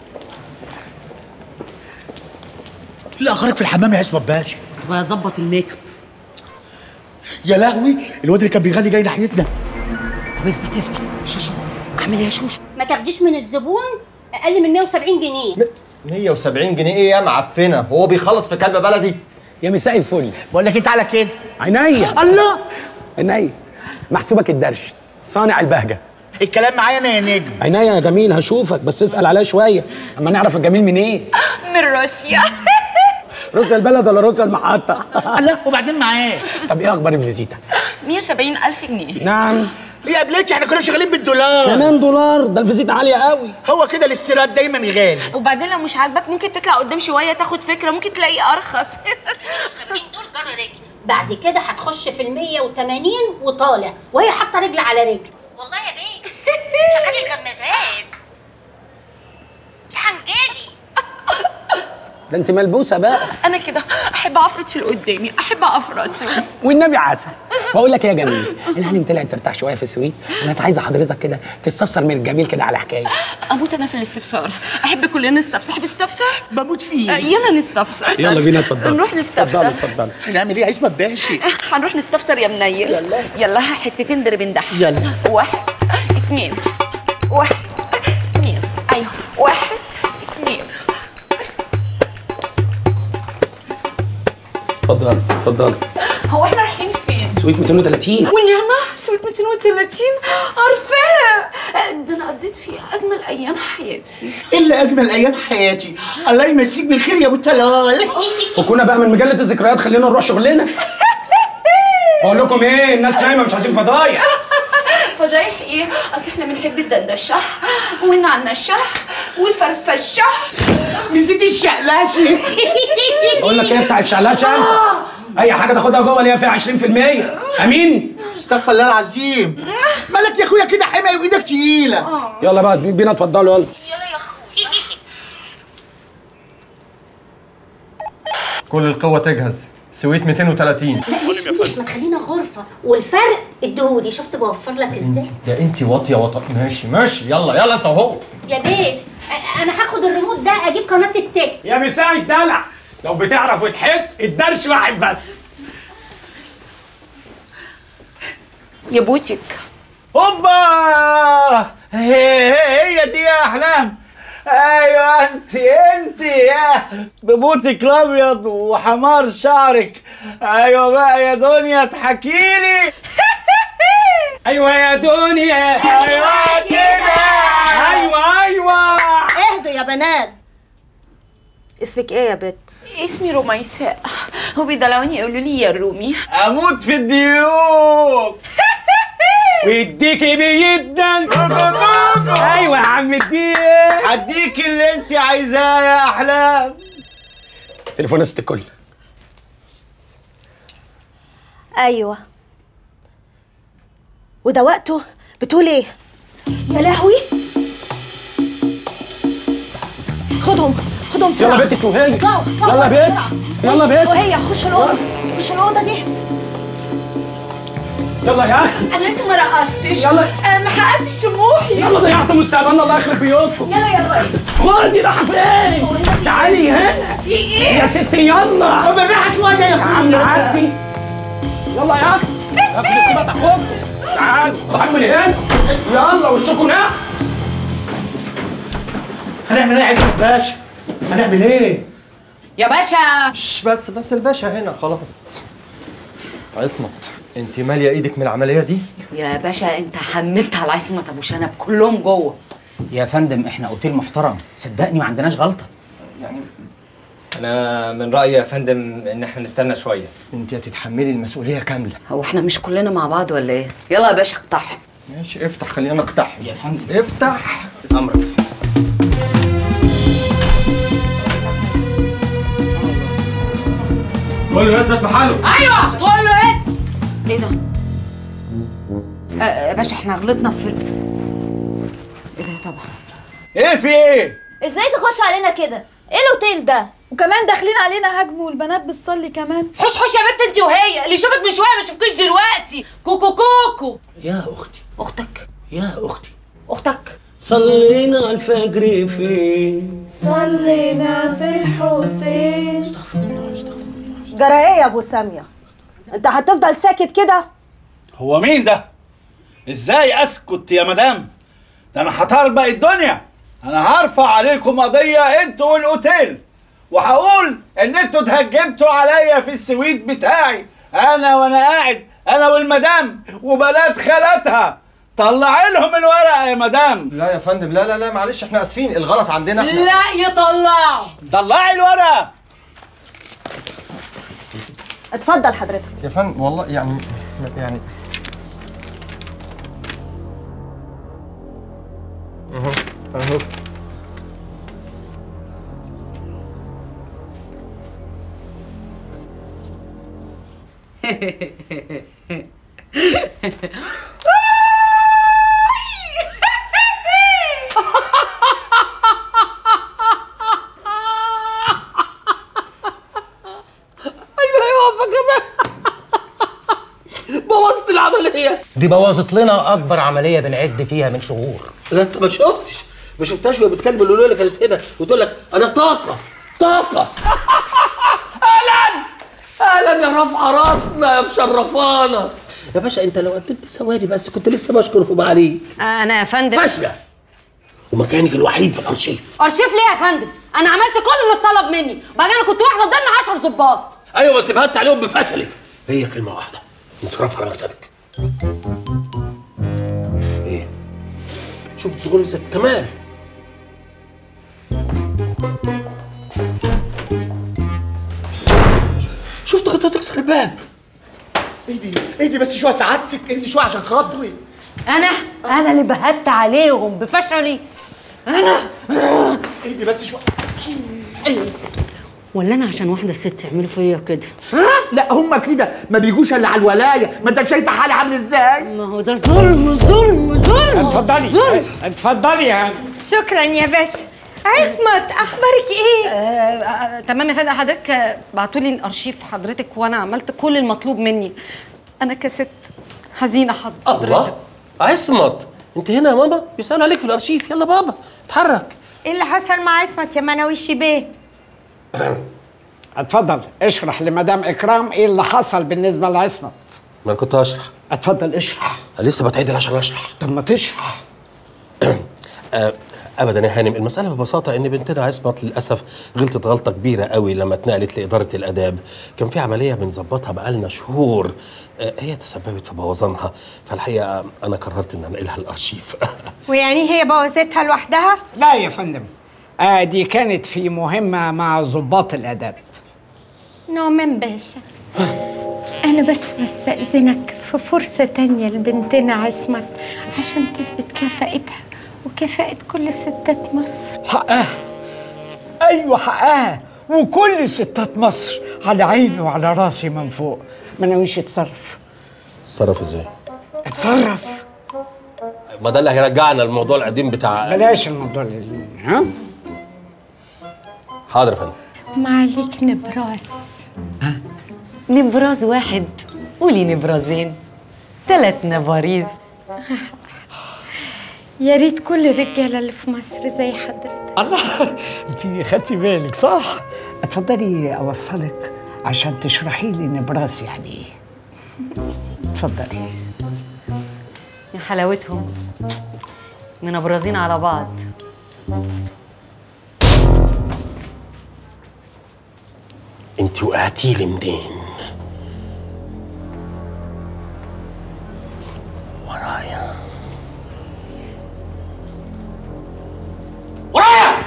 لا اخرج في الحمام يا عصمت باشا. طب هظبط الميك اب. يا لهوي الواد اللي كان بيغني جاي ناحيتنا. طب اثبت اثبت شوشو، اعمل ايه يا شوشو؟ ما تاخديش من الزبون اقل من مية وسبعين جنيه. مية وسبعين جنيه ايه يا معفنه؟ هو بيخلص في كلب بلدي؟ يا مساء الفل. بقول لك انت على كده. عينيا. الله. عينيا. محسوبك الدرش، صانع البهجه. الكلام معايا انا يا نجم. عينيا يا جميل هشوفك، بس اسال عليا شويه اما نعرف الجميل منين. من روسيا. روسيا البلد ولا روسيا المحطه؟ الله. وبعدين معاه. طب ايه اخبار الفيزيتا؟ مية وسبعين ألف جنيه. نعم. يا قبلتش احنا كنا شغالين بالدولار. كمان دولار؟ ده الفيزيتا عاليه قوي. هو كده الاستيراد دايما غالي. وبعدين لو مش عاجبك ممكن تطلع قدام شويه تاخد فكره، ممكن تلاقيه ارخص. سبعين دول جرى رجل، بعد كده هتخش في ال مية وتمانين وطالع وهي حاطه رجل على رجل. والله يا بيه شغالي الغمازات حنجالي. ده انت ملبوسه بقى. انا كده احب افرط اللي قدامي، احب افرط. والنبي عسل. بقول لك ايه يا جميل، الهانم طلعت ترتاح شويه في السويت، انا عايزه حضرتك كده تستفسر من الجميل كده على حكايه. اموت انا في الاستفسار، احب كلنا نستفسر. احب استفسر؟ بموت فيه. آه يلا نستفسر. يلا بينا اتفضل. نروح نستفسر. اتفضل اتفضل. نعمل ايه يا عصمت باشا؟ هنروح نستفسر يا منيل. يلا يلا حتتين دربين دح. يلا. واحد اتنين واحد اتنين. ايوه واحد اتنين. اتفضل اتفضل. هو احنا رايحين فين؟ سويت مئتين وثلاثين. والنعمة سويت مئتين وثلاثين عارفاه، ده انا قضيت فيه اجمل ايام حياتي. الا اجمل ايام حياتي، الله يمسيك بالخير يا ابو التلال. فكونا بقى من مجله الذكريات، خلينا نروح شغلنا. اقول لكم ايه، الناس نايمه مش عايزين فضايح. فضايح ايه؟ اصل احنا بنحب الدندشه والنعنشه والفرفشه. نسيت الشقلاشه. بقول لك ايه بتاع الشقلاشه انت؟ اي حاجه تاخدها جوه اللي هي فيها عشرين في المية. امين. استغفر الله العظيم. مالك يا اخويا كده حماي وايدك تقيله. يلا بقى بينا اتفضلوا يلا. يلا يا اخويا. كل القوه تجهز، سويت مئتين وثلاثين. لا لسه ما تخلينا غرفه، والفرق اديهولي. شفت بوفر لك ازاي؟ ده انت واطيه وط... ماشي ماشي يلا يلا انت وهو. يا بيه انا هاخد الريموت ده اجيب قناه التك. يا مساء الدلع، لو بتعرف وتحس الدرش واحد بس. يا بوتك. اوبا هي, هي دي يا احلام. ايوه انت انت يا ببوتك الابيض وحمار شعرك. ايوه بقى يا دنيا تحكيلي. ايوه يا دنيا. ايوه كده. ايوه ايوه. اهدوا يا بنات. اسمك ايه يا بت؟ اسمي رميساء، هو بيدلعوني يقولوا لي يا رومي. اموت في الديوك. ويديكي بيدا. ايوه يا عم اديك. اديك اللي انت عايزاه يا احلام. تليفون ست الكل. ايوه. وده وقته؟ بتقول ايه؟ يا لهوي. خدهم خدهم بسرعه. يلا بنتك وهي. اطلعوا يلا بنت. يلا بنت. وهي خش الاوضه، خش الاوضه دي. يلا يا اخي. انا لسه ما رقصتش. يلا. انا ما حققتش طموحي. يلا ضيعتوا مستقبلنا، الله يخرب بيوتكم. يلا يلا. خدي رايحه فين؟ تعالي هنا. في ايه؟ يا ستي يلا. طب بالراحه شويه يا اخويا. عم عدي. يلا يا اختي. اخدي السيبه تاخدكم. تعالوا اطلعوا من هنا. يلا وشكوا نقص. هنعمل ايه يا عصمت باشا؟ هنعمل ايه؟ يا باشا. شش بس بس الباشا هنا خلاص. عصمت انت ماليه ايدك من العمليه دي؟ يا باشا انت حملت على عصمت ابو شنب كلهم جوه. يا فندم احنا اوتيل محترم، صدقني ما عندناش غلطه. يعني انا من رايي يا فندم ان احنا نستنى شويه. انت هتتحملي المسؤوليه كامله. هو احنا مش كلنا مع بعض ولا ايه؟ يلا يا باشا اقتحم. ماشي افتح، خلينا نقتحم. يا فندم افتح. امرك. كله يثبت محله. ايوه كله اس. ايه ده؟ يا باشا احنا غلطنا في ايه ده طبعا. ايه في ايه؟ ازاي تخش علينا كده؟ ايه الاوتيل ده؟ وكمان داخلين علينا هجم والبنات بتصلي كمان. حش حش يا بنت انت وهي، اللي يشوفك من شويه ما يشوفكيش دلوقتي. كوكو كوكو. يا اختي اختك يا اختي اختك صلينا الفجر فين؟ صلينا في الحسين. استغفر الله استغفر الله. جرى ايه يا ابو ساميه؟ انت هتفضل ساكت كده؟ هو مين ده؟ ازاي اسكت يا مدام؟ ده انا هطربق الدنيا. انا هرفع عليكم قضيه انتوا والاوتيل، وهقول ان انتوا اتهجمتوا عليا في السويت بتاعي انا وانا قاعد انا والمدام وبنات خالتها. طلعي لهم الورقه يا مدام. لا يا فندم، لا لا لا معلش، احنا اسفين، الغلط عندنا احنا. لا يطلعوا. طلعي الورقه. اتفضل حضرتك. يا فندم والله يعني يعني اهو اهو. بوظت العمليه. دي بوظت لنا اكبر عمليه بنعد فيها من شهور. لا انت ما شفتش ما شفتهاش وهي بتكلم اللوليه اللي كانت هنا وتقول لك انا طاقه طاقه. اهلا اهلا يا رافعه راسنا يا مشرفانا. يا باشا انت لو قدمت ثواني بس كنت لسه بشكر في معاليك. انا يا فندم فاشله ومكانك الوحيد في الارشيف. ارشيف ليه يا فندم؟ انا عملت كل اللي اتطلب مني، وبعدين انا كنت واحده ضمن عشر ظباط. ايوه ما انتبهت عليهم بفشلك. هي كلمه واحده، انصراف على مكتبك. ايه؟ شوف بتصغري ازاي كمان. شفت كنت هتكسر الباب. اهدي اهدي بس شويه سعادتك، اهدي شويه عشان خاطري. انا انا اللي بهت عليهم بفشلي. انا اهدي بس شويه. ولا انا عشان واحده ست يعملوا فيا كده؟ لا هم كده ما بيجوش الا على الولايه، ما انت شايفه حالي عامل ازاي؟ ما هو ده ظلم ظلم ظلم. اتفضلي اتفضلي يا هانم. شكرا يا باشا. عصمت اخبارك ايه؟ آه آه تمام يا فندم. حضرتك آه بعتوا لي الارشيف حضرتك وانا عملت كل المطلوب مني. انا كست حزينه حضرتك. الله عصمت انت هنا يا ماما؟ بيسالوا عليك في الارشيف. يلا بابا اتحرك. ايه اللي حصل مع عصمت يا مناويشي بيه؟ اتفضل اشرح لمدام اكرام ايه اللي حصل بالنسبه لعصمت. ما انا كنت هشرح. اتفضل اشرح. لسه بتعدل عشان اشرح. طب ما تشرح. آه ابدا يا هانم، المساله ببساطه ان بنتنا عصمت للاسف غلطت غلطه كبيره قوي لما اتنقلت لاداره الاداب. كان في عمليه بنظبطها بقالنا شهور، آه هي تسببت في بوظانها، فالحقيقه انا قررت ان انقلها الارشيف. ويعني هي بوظتها لوحدها؟ لا يا فندم، آه دي كانت في مهمه مع ضباط الاداب. نعمان باشا، أنا بس بستأذنك في فرصة تانية لبنتنا عصمت عشان تثبت كفاءتها وكفاءة كل ستات مصر. حقها، أيوة حقها، وكل ستات مصر على عيني وعلى راسي من فوق. ما ناويش اتصرف. اتصرف ازاي؟ اتصرف. ما ده اللي هيرجعنا للموضوع القديم بتاع بلاش الموضوع القديم. ها؟ حاضر يا فندم. معليك نبراس. ها؟ نبراز واحد، قولي نبرازين، ثلاث نباريز. يا ريت كل الرجاله اللي في مصر زي حضرتك. الله، انت خدتي بالك صح؟ اتفضلي اوصلك عشان تشرحي لي نبراس يعني ايه. اتفضلي. يا حلاوتهم منبرزين على بعض. انت وقعتي لي منين؟ ورايا ورايا.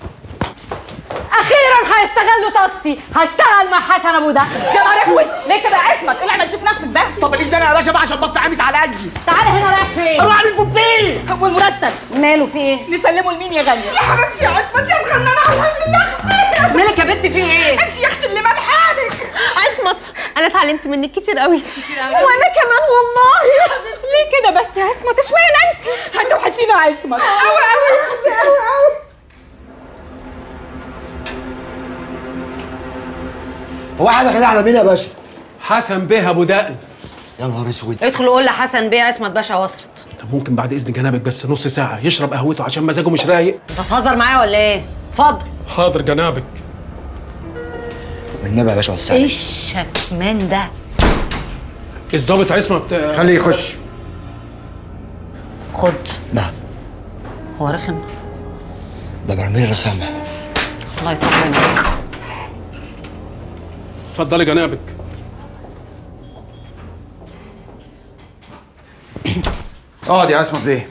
اخيرا هيستغلوا طاقتي، هشتغل مع حسن ابو ده. يا نهار اسود، ليه كده يا عصمت؟ اطلع ما تشوف نفسك بقى. طب ماليش دعوه يا باشا بقى عشان بطل عمت على قدي. تعالى هنا رايح فين؟ اروح اعمل بوبيه. والمرتب ماله في ايه؟ نسلمه لمين يا غاليه؟ يا حبيبتي يا عصمت يا صغننه على الحمل يا اختي. مالك يا بنت في ايه؟ انت يا اختي اللي مالحالك. عصمت انا اتعلمت منك كتير قوي. كتير قوي. وانا كمان والله. ليه كده بس يا عصمت؟ اشمعنى انت؟ هتوحشينا يا عصمت. قوي قوي يا اختي قوي قوي. هو حد كده على مين يا باشا؟ حسن بيه ابو دقن. يا نهار اسود. ادخل قول لحسن بيه عصمت باشا وصلت. طب ممكن بعد اذن جنابك بس نص ساعه يشرب قهوته عشان مزاجه مش رايق؟ انت هتهزر معايا ولا ايه؟ اتفضل. حاضر جنابك. والنبي يا باشا وسع. ايه الشكمان ده؟ الظابط عصمت. خليه يخش. خد. نعم. هو رخم؟ ده برميل رخامه. الله يطمنك. اتفضلي جنابك. اقعد يا عصمت بيه.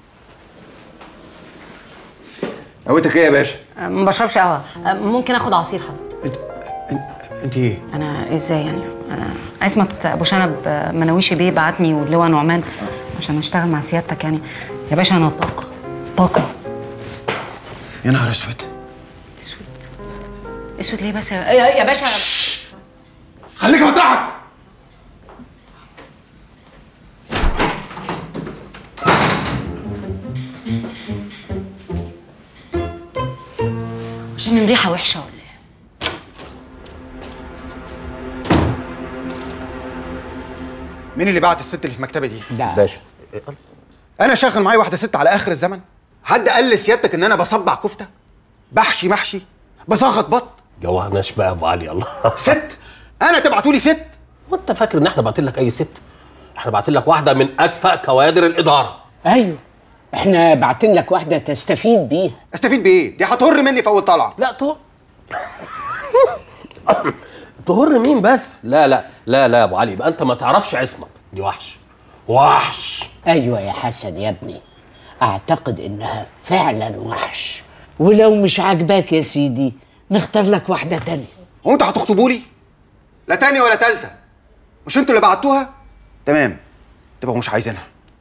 قهوتك ايه يا باشا؟ ما بشربش قهوه. ممكن اخد عصير حضرتك؟ انت ايه؟ انا ازاي يعني؟ انا عصمت ابو شنب مناويشي بيه بعتني واللواء نعمان عشان اشتغل مع سيادتك يعني. يا باشا انا طاقه طاقه. يا نهار اسود. اسود اسود ليه بس يا, يا باشا؟ خليك مطرحك. عشان الريحه وحشه ولا ايه؟ مين اللي بعت الست اللي في مكتبي دي؟ ده باشا. انا شاغل معايا واحده ست على اخر الزمن؟ حد قال لسيادتك ان انا بصبع كفته؟ بحشي محشي؟ بسخط بط؟ جوهرناش بقى يا ابو علي. الله. ست؟ انا تبعتوا لي ست؟ وانت فاكر ان احنا باعتين لك اي ست؟ احنا باعتين لك واحده من اكفأ كوادر الاداره. ايوه احنا باعتين لك واحده تستفيد بيها. استفيد بايه؟ دي هتهر مني في اول طلعه. لا تهر. تهر مين بس؟ لا لا لا لا يا ابو علي، يبقى انت ما تعرفش عصمت. دي وحش وحش. ايوه يا حسن يا ابني، اعتقد انها فعلا وحش، ولو مش عاجباك يا سيدي نختار لك واحده تانية. هو انتوا هتخطبوا لي؟ لا تانية ولا تالتة. مش انتوا اللي بعتوها؟ تمام، تبقوا مش عايزينها.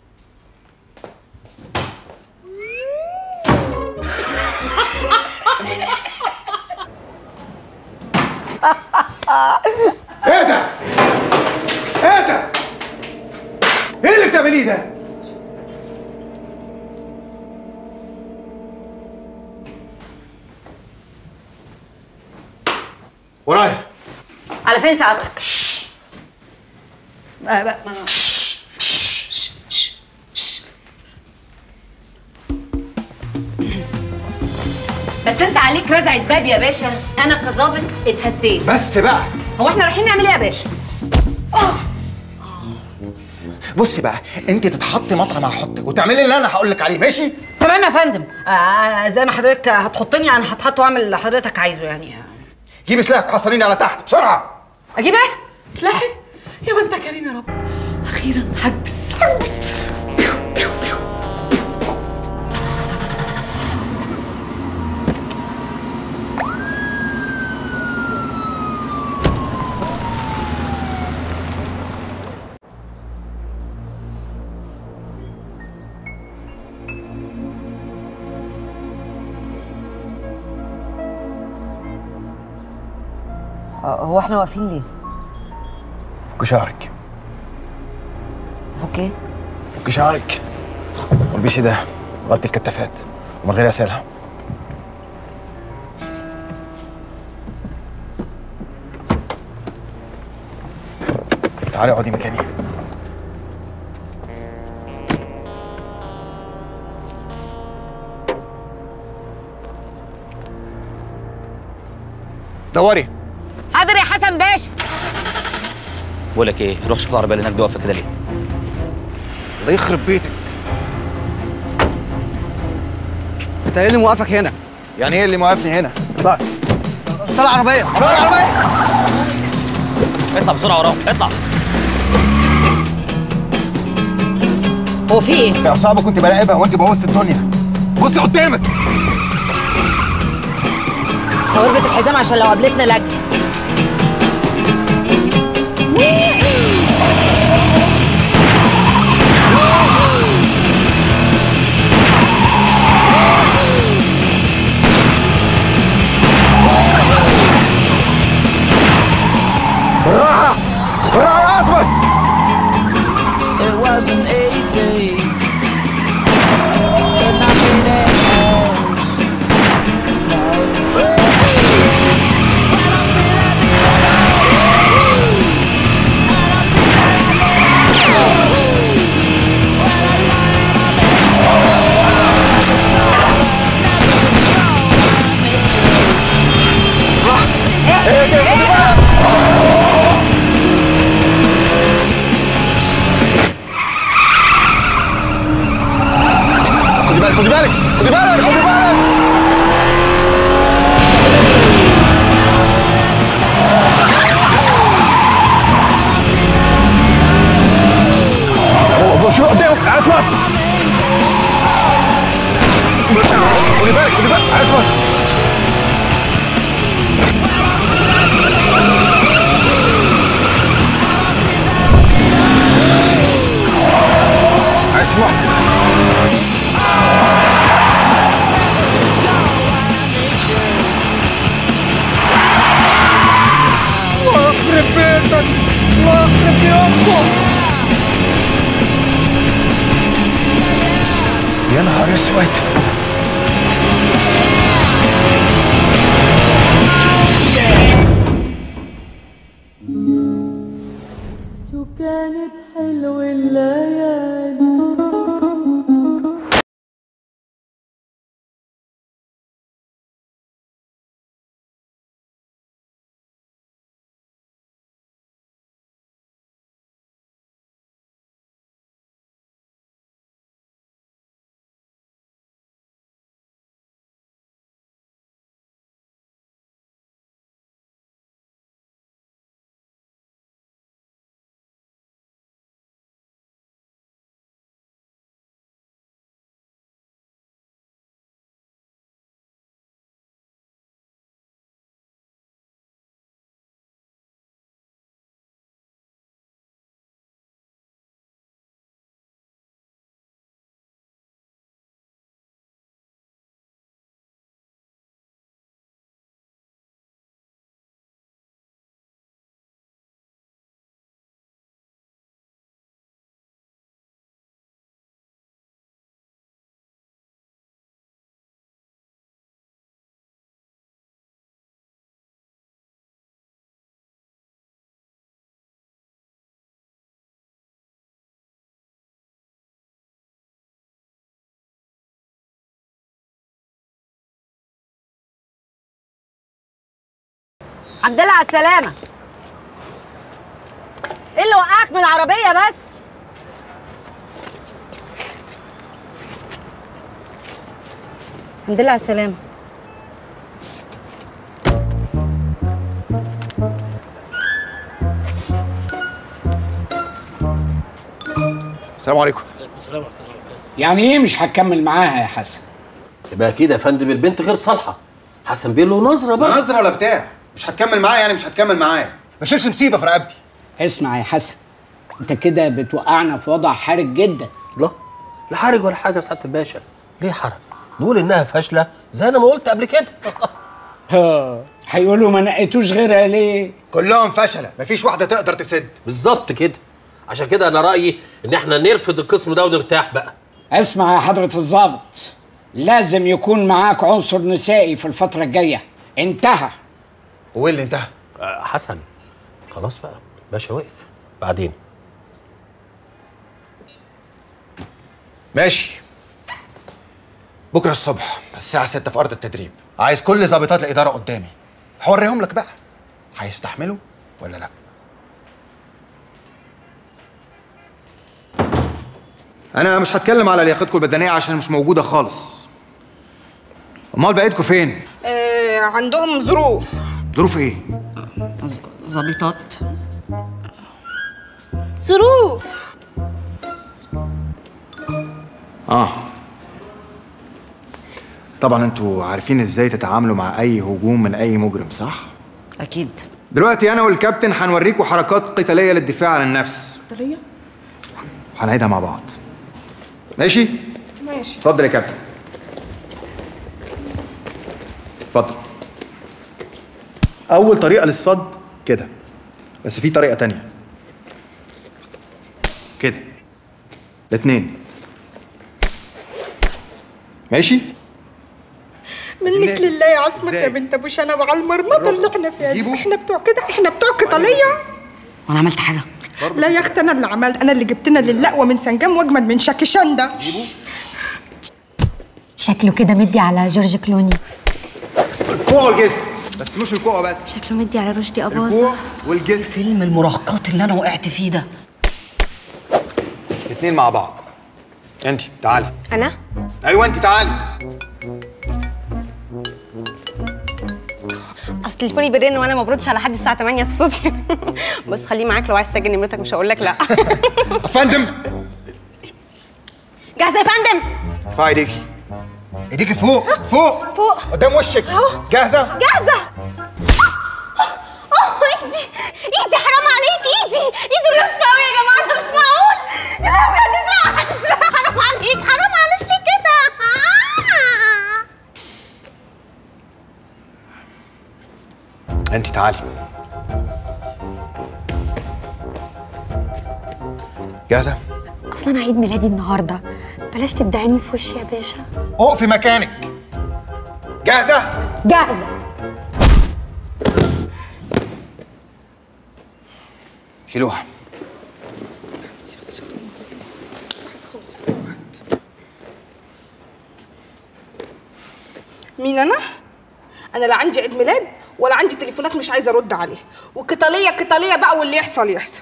ايه ده؟ ايه ده؟ ايه اللي بتعمليه ده؟ ورايا. على فين سعادتك؟ آه بقى ما بس انت عليك رزعة باب يا باشا. انا كظابط اتهديت. بس بقى. هو احنا رايحين نعمل ايه يا باشا؟ بصي بقى، انت تتحطي مطرح ما هحطك وتعملي اللي انا هقول لك عليه، ماشي؟ تمام يا فندم. آه زي ما حضرتك هتحطني انا هتحط واعمل اللي حضرتك عايزه يعني. جيبي سلاحك وحصليني على تحت بسرعه. اجيب ايه؟ سلاحي؟ يا ما انت كريم يا رب. اخيرا هكبس هكبس. هو احنا واقفين ليه؟ فكي شعرك. اوكي. فكي شعرك والبسي ده، غطي الكتافات ومن غير اسئله. تعالي اقعدي مكاني. دوري. حاضر يا حسن باشا. بقول لك ايه، روح شوف العربيه اللي هناك دي واقفه كده ليه؟ الله يخرب بيتك. انت ايه اللي موقفك هنا؟ يعني ايه اللي موقفني هنا؟ اطلع. اطلع العربيه، اطلع العربيه. اطلع بسرعه وراهم، اطلع. هو في ايه؟ في عصابه كنت براقبها وانت بوظت الدنيا. بصي قدامك. توربة الحزام عشان لو قابلتنا لجنة. بالراحة بالراحة يا عصمت. It wasn't easy. يخرب بيتك، الله يخرب بيومكم. يا نهار اسود. شو كانت حلوة الليالي. الحمد لله على السلامة. ايه اللي وقعك من العربية بس؟ الحمد لله على السلامة. السلام عليكم. يعني ايه مش هتكمل معاها يا حسن؟ يبقى كده يا فندم البنت غير صالحه. حسن بيه له نظره بقى. نظره ولا بتاع؟ مش هتكمل معايا يعني مش هتكمل معايا. ما شيلش مصيبه في رقبتي. اسمع يا حسن، انت كده بتوقعنا في وضع حرج جدا. لا لا حرج ولا حاجه يا سعاده الباشا. ليه حرج؟ نقول انها فاشله زي انا ما قلت قبل كده. ها هيقولوا ما نقيتوش غيرها ليه؟ كلهم فشله، مفيش واحده تقدر تسد. بالظبط كده. عشان كده انا رايي ان احنا نرفض القسم ده ونرتاح بقى. اسمع يا حضره الضابط، لازم يكون معاك عنصر نسائي في الفتره الجايه. انتهى. وايه اللي انتهى؟ أه حسن خلاص بقى باشا وقف. بعدين ماشي. بكره الصبح الساعه ستة في ارض التدريب. عايز كل ضابطات الاداره قدامي. هوريهم لك بقى هيستحملوا ولا لا. انا مش هتكلم على لياقتكم البدنيه عشان مش موجوده خالص. امال بقيتكم فين؟ آه عندهم ظروف. ظروف ايه؟ ظابطات. ظروف. اه طبعا انتوا عارفين ازاي تتعاملوا مع اي هجوم من اي مجرم صح؟ اكيد. دلوقتي انا والكابتن هنوريكم حركات قتاليه للدفاع عن النفس. قتاليه؟ وهنعيدها مع بعض. ماشي؟ ماشي. اتفضل يا كابتن. اتفضل. اول طريقه للصد كده، بس في طريقه تانية كده. الاتنين. ماشي؟ منك لله يا عصمت يا بنت ابو شنب على المرمطه اللي احنا فيها دي. احنا بتوع كده، احنا بتوع قتاليه. وانا عملت حاجه؟ لا يا اختي انا اللي عملت، انا اللي جبتنا للقوه من سنجام واجمد من شاكيشان ده. شكله كده مدي على جورج كلوني. الكوع والجسم بس مش الكوع بس. شكله مدي على رشدي أباظة. الكوع والجسم. فيلم المراهقات اللي انا وقعت فيه ده. الاتنين مع بعض. انت تعالي. انا؟ ايوه انت تعالي. اصل تليفوني بيرن وانا ما بردش على حد الساعه تمانية الصبح. بص خليه معاك، لو عايز تسجل نمرتك مش هقول لك لا. يا فندم. جاهزه يا فندم؟ ارفعي ايديكي. ايديكي فوق فوق فوق قدام وشك. اهو. جاهزه؟ جاهزه. اه ايدي ايدي حرام عليك، ايدي ايدي ناشفه قوي يا جماعه، ده مش معقول. يا لهوي هتسرق هتسرق، حرام عليك حرام عليك ليه كده؟ انت تعالي. جاهزه؟ اصلا انا عيد ميلادي النهارده، بلاش تدعيني في وشي يا باشا. اقفي مكانك. جاهزه؟ جاهزه. شيلوها. مين انا؟ انا لا عندي عيد ميلاد ولا عندي تليفونات مش عايزه ارد عليها، والقتاليه قتاليه بقى، واللي يحصل يحصل.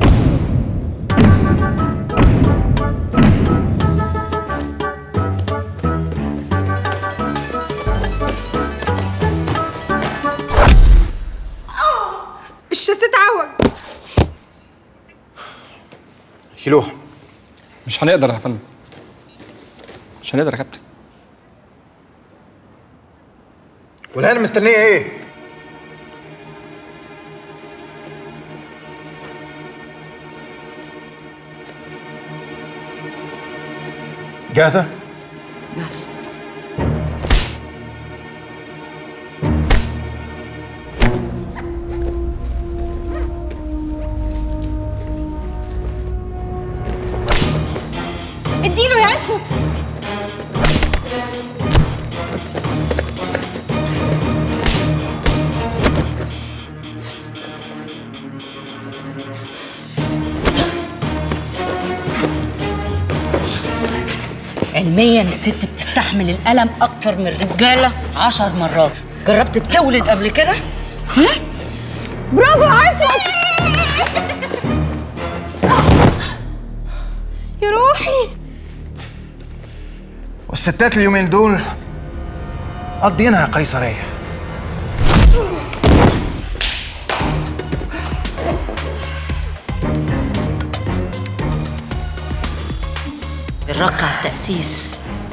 الشاشة اتعوج. شيلوها. مش هنقدر يا فندم، مش هنقدر يا كابتن. والهانم مستنيه ايه؟ جاهزه؟ جاهزه. اديله يا عصمت. علميا الست بتستحمل الألم أكتر من الرجالة عشر مرات. جربت تولد قبل كده؟ ها؟ برافو عصمت. يا روحي. والستات اليومين دول قضينها قيصريه. الركع التأسيس.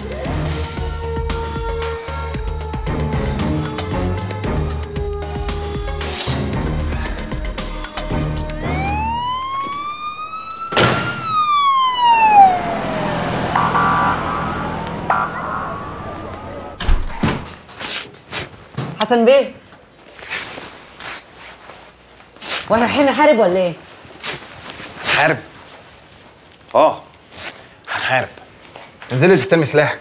حسن بيه، واحنا رايحين نحارب ولا ايه؟ حارب؟ اه هنحارب. انزلي تستلمي سلاحك.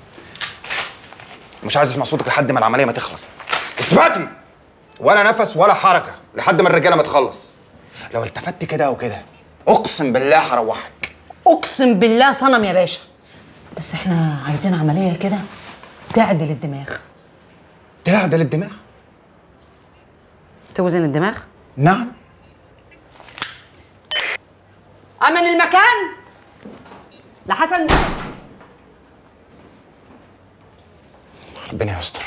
مش عايز اسمع صوتك لحد ما العمليه ما تخلص. اثبتي. ولا نفس ولا حركه لحد ما الرجاله ما تخلص. لو التفتي كده او كده اقسم بالله هروحك. اقسم بالله صنم يا باشا. بس احنا عايزين عمليه كده تعدل الدماغ. تعدل الدماغ؟ توزن الدماغ؟ نعم. امن المكان لحسن. ربنا يستر.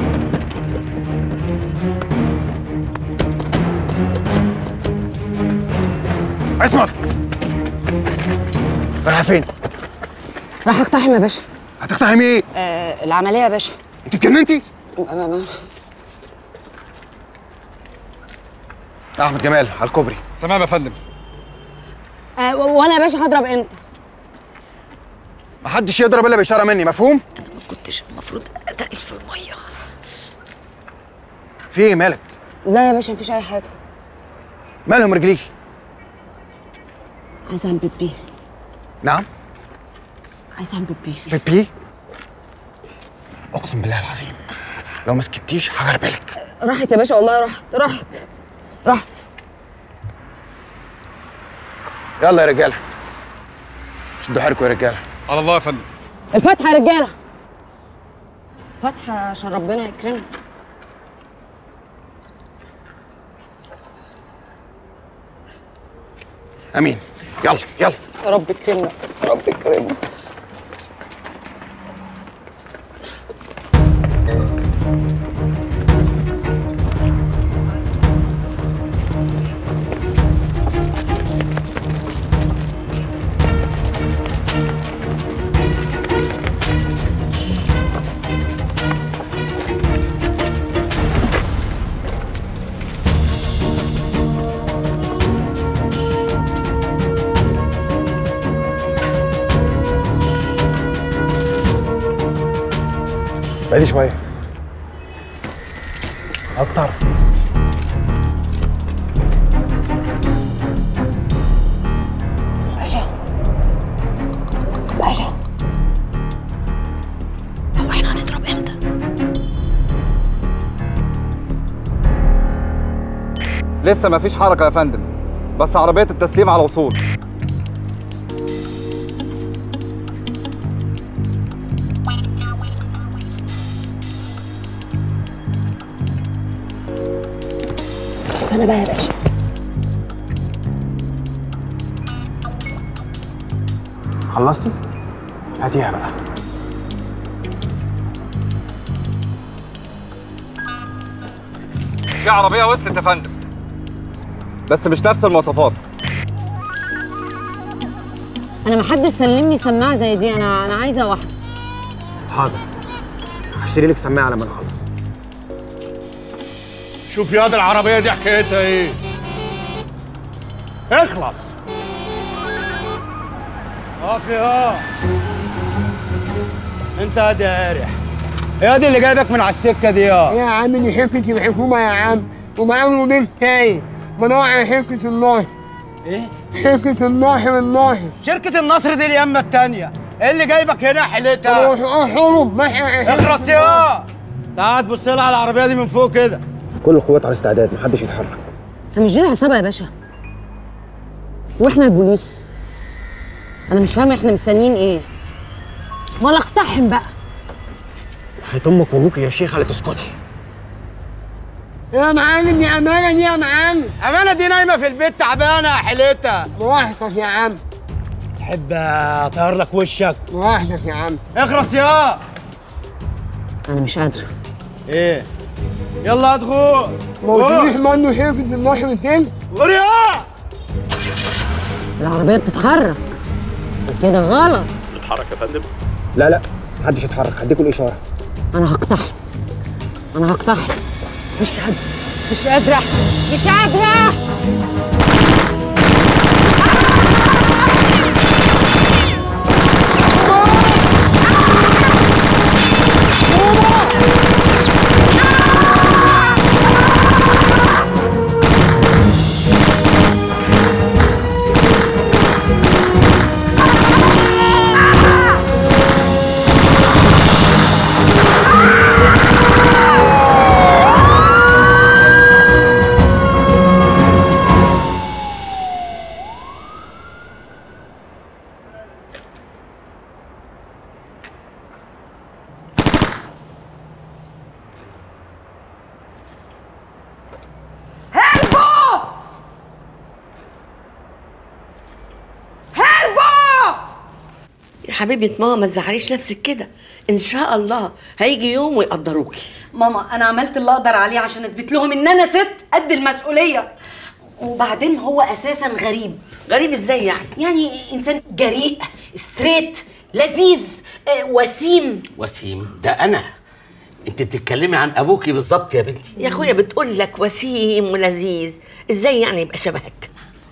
عصمت رايحه فين؟ راح اقتحم يا باشا. هتقتحمي ايه؟ آه العمليه يا باشا. انت اتجننتي؟ احمد جمال على الكوبري. تمام يا فندم. آه وانا يا باشا هضرب امتى؟ محدش يضرب الا باشاره مني، مفهوم؟ انا ما كنتش المفروض اتقل في الميه. في ايه مالك؟ لا يا باشا مفيش اي حاجه. مالهم رجليكي؟ عايزه اعمل بيبي. نعم؟ عايزه اعمل بيبي. بيبي؟ اقسم بالله العظيم لو ما سكتيش هغربلك. راحت يا باشا والله، راحت راحت راحت. يلا يا رجاله شدوا حيلكم يا رجاله. على الله يا فندم. الفاتحه يا رجاله. فاتحه عشان ربنا يكرمك. امين. يلا يلا يا رب يكرمنا يا رب يكرمنا. بعيدي شويه اكتر. باشا لسه مفيش حركه يا فندم، بس عربيه التسليم على وصول. شوف انا بقى يا باشا. خلصتي؟ هاتيها بقى. في عربيه وصلت يا فندم، بس مش نفس المواصفات. انا محدش سلمني سماعه زي دي، انا انا عايزه واحده. حاضر، هشتري لك سماعه لما نخلص. شوف ياض العربيه دي حكايتها ايه؟ اخلص. اقف يا انت يا دارح. يا دي اللي جايبك من على السكه دي يا يا عم دي حفله الحكومه يا عم، ومعاهم بنت تايه بدور على شركه الناصر. ايه؟ شركه الناصر الناصر. شركه النصر دي اليمه التانيه. ايه اللي جايبك هنا حلتها؟ حروب ماشي. اخرس يا تعال تبص لها على العربيه دي من فوق كده. كل القوات على استعداد، محدش يتحرك. احنا مش دي العصابه يا باشا، واحنا البوليس. انا مش فاهمه احنا مستنيين ايه؟ ولا اقتحم بقى. وحياة امك وابوك يا شيخه لا تسكتي. يا معلم يا امانه دي يا معلم. امانه دي نايمه في البيت تعبانه يا حلتها. براحتك يا عم. تحب اطير لك وشك؟ براحتك يا عم. اخرس يا. انا مش قادره. ايه؟ يلا ادخل. ما قلتليش منه شركه الناصر فين؟ غور يا. العربيه بتتحرك كده غلط. تتحرك يا فندم؟ لا لا، محدش يتحرك، هديكوا الاشاره. انا هقتحم، انا هقتحم. مش قادره، مش قادره، مش قادره. حبيبة ماما ما تزعليش نفسك كده، ان شاء الله هيجي يوم ويقدروكي. ماما انا عملت اللي اقدر عليه عشان اثبت لهم ان انا ست قد المسؤوليه، وبعدين هو اساسا غريب. غريب ازاي يعني؟ يعني انسان جريء ستريت لذيذ آه، وسيم. وسيم ده انا؟ انت بتتكلمي عن ابوكي بالظبط يا بنتي. يا اخويا بتقول لك وسيم ولذيذ، ازاي يعني يبقى شبهك؟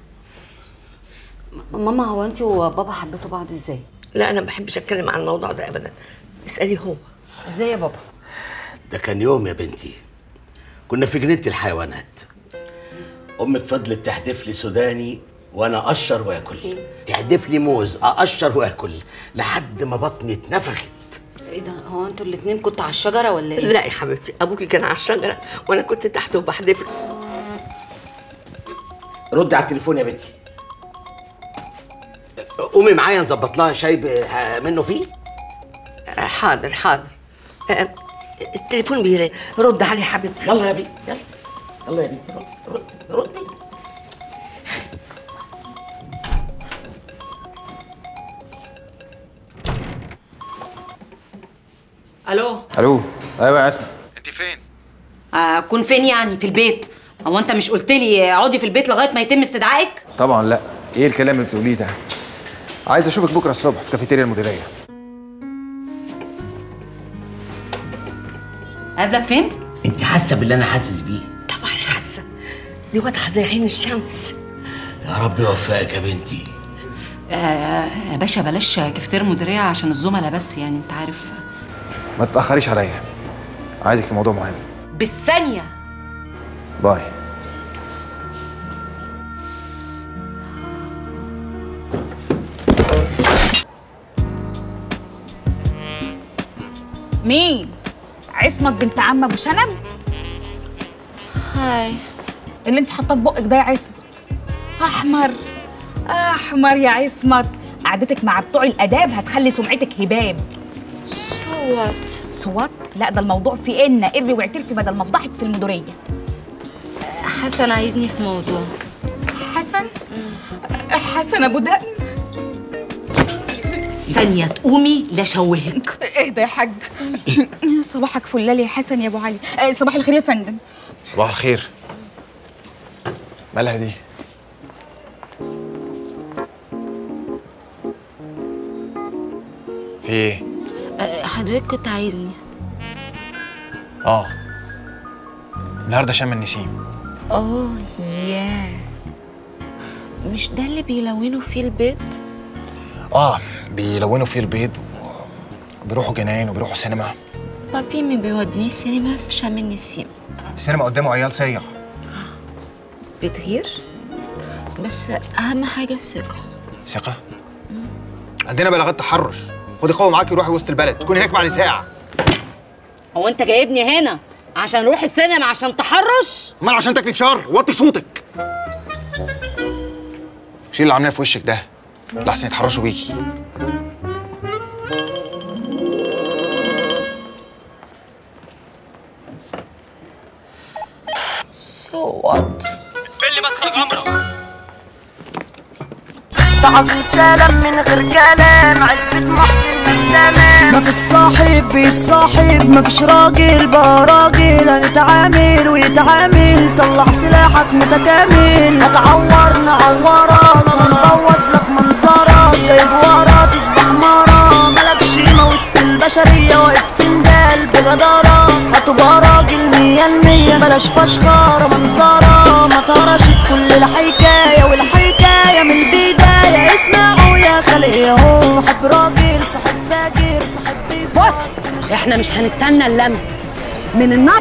ماما هو انت وبابا حبيتوا بعض ازاي؟ لا انا ما بحبش اتكلم عن الموضوع ده ابدا، اسالي هو. ازاي يا بابا؟ ده كان يوم يا بنتي، كنا في جنينة الحيوانات. امك فضلت تحدف لي سوداني وانا اقشر واكل، تحدف لي موز اقشر واكل لحد ما بطني اتنفخت. ايه ده؟ هو انتوا الاتنين كنتوا على الشجره ولا ايه؟ لا يا حبيبتي، ابوكي كان على الشجره وانا كنت تحت وبحدف له. ردي على التليفون يا بنتي. قومي معايا نظبط لها شاي منه فيه. حاضر حاضر. التليفون بيرن، رد عليه يا حبيبتي. يلا يا بنتي، يلا يلا يا بنتي، ردي ردي ردي. الو. الو، ايوه يا اسماء. انت فين؟ اكون آه فين يعني؟ في البيت. هو انت مش قلت لي اقعدي في البيت لغايه ما يتم استدعائك؟ طبعا لا، ايه الكلام اللي بتقوليه ده؟ عايز اشوفك بكره الصبح في كافيتيريا المديريه. اقابلك فين؟ انت حاسه باللي انا حاسس بيه؟ طبعا حاسه، دي واضحه زي عين الشمس. يا رب يوفقك يا بنتي. آه يا باشا بلاش كافيتيريا مديريه عشان الزملاء بس، يعني انت عارف. ما تتاخريش عليا، عايزك في موضوع مهم. بالثانيه. باي. مين؟ عصمت بنت عم ابو شنب؟ هاي. اللي انت حاطاه في بقك ده يا عصمت احمر احمر يا عصمت. قعدتك مع بتوع الاداب هتخلي سمعتك هباب. صوت صوت؟ لا ده الموضوع في ان قري واعترفي بدل ما افضحك في المديريه. حسن عايزني في موضوع. حسن؟ حسن ابو دقن؟ ثانية تقومي لا شوهك. اهدى يا حاج. صباحك فلالي يا حسن يا ابو علي. صباح الخير يا فندم. صباح الخير. مالها دي؟ في ايه؟ حضرتك كنت عايزني. اه النهارده شم النسيم. اه ياه، مش ده اللي بيلونوا فيه البيض؟ اه بيلونوا فيه البيض وبيروحوا جناين وبيروحوا سينما. بابي ما بيوديني السينما في شم النسيم. السينما قدامه عيال صيع. بتغير، بس اهم حاجه الثقه. ثقه؟ عندنا بلاغات تحرش. خدي قوه معاكي وروحي وسط البلد، تكوني هناك بعد ساعه. هو انت جايبني هنا عشان نروح السينما عشان تحرش؟ امال عشان تاكلي فشار؟ وطي صوتك. شيل اللي عاملاه في وشك ده لحسن يتحرشوا بيكي. صوت فين مدخل غمره؟ تعظيم سلام من غير كلام، عزبة محسن مستمام. ما فيش صاحب بيصاحب، ما فيش راجل بقى راجل. هنتعامل ويتعامل، طلع سلاحك متكامل. هتعور نعورك، هنبوظ لك منظرك. جايب ورا تصبح مرة، مالكش قيمة وسط البشرية. واقف سندال بجدارة، هتبقى راجل مية المية. بلاش فشخرة منظرة، ما تهرشت كل الحكاية والحكاية من البداية. اسمعوا يا خلق ياهو، صاحب راجل صاحب فاجر صاحب بيظبط. بص احنا مش هنستنى اللمس من النار.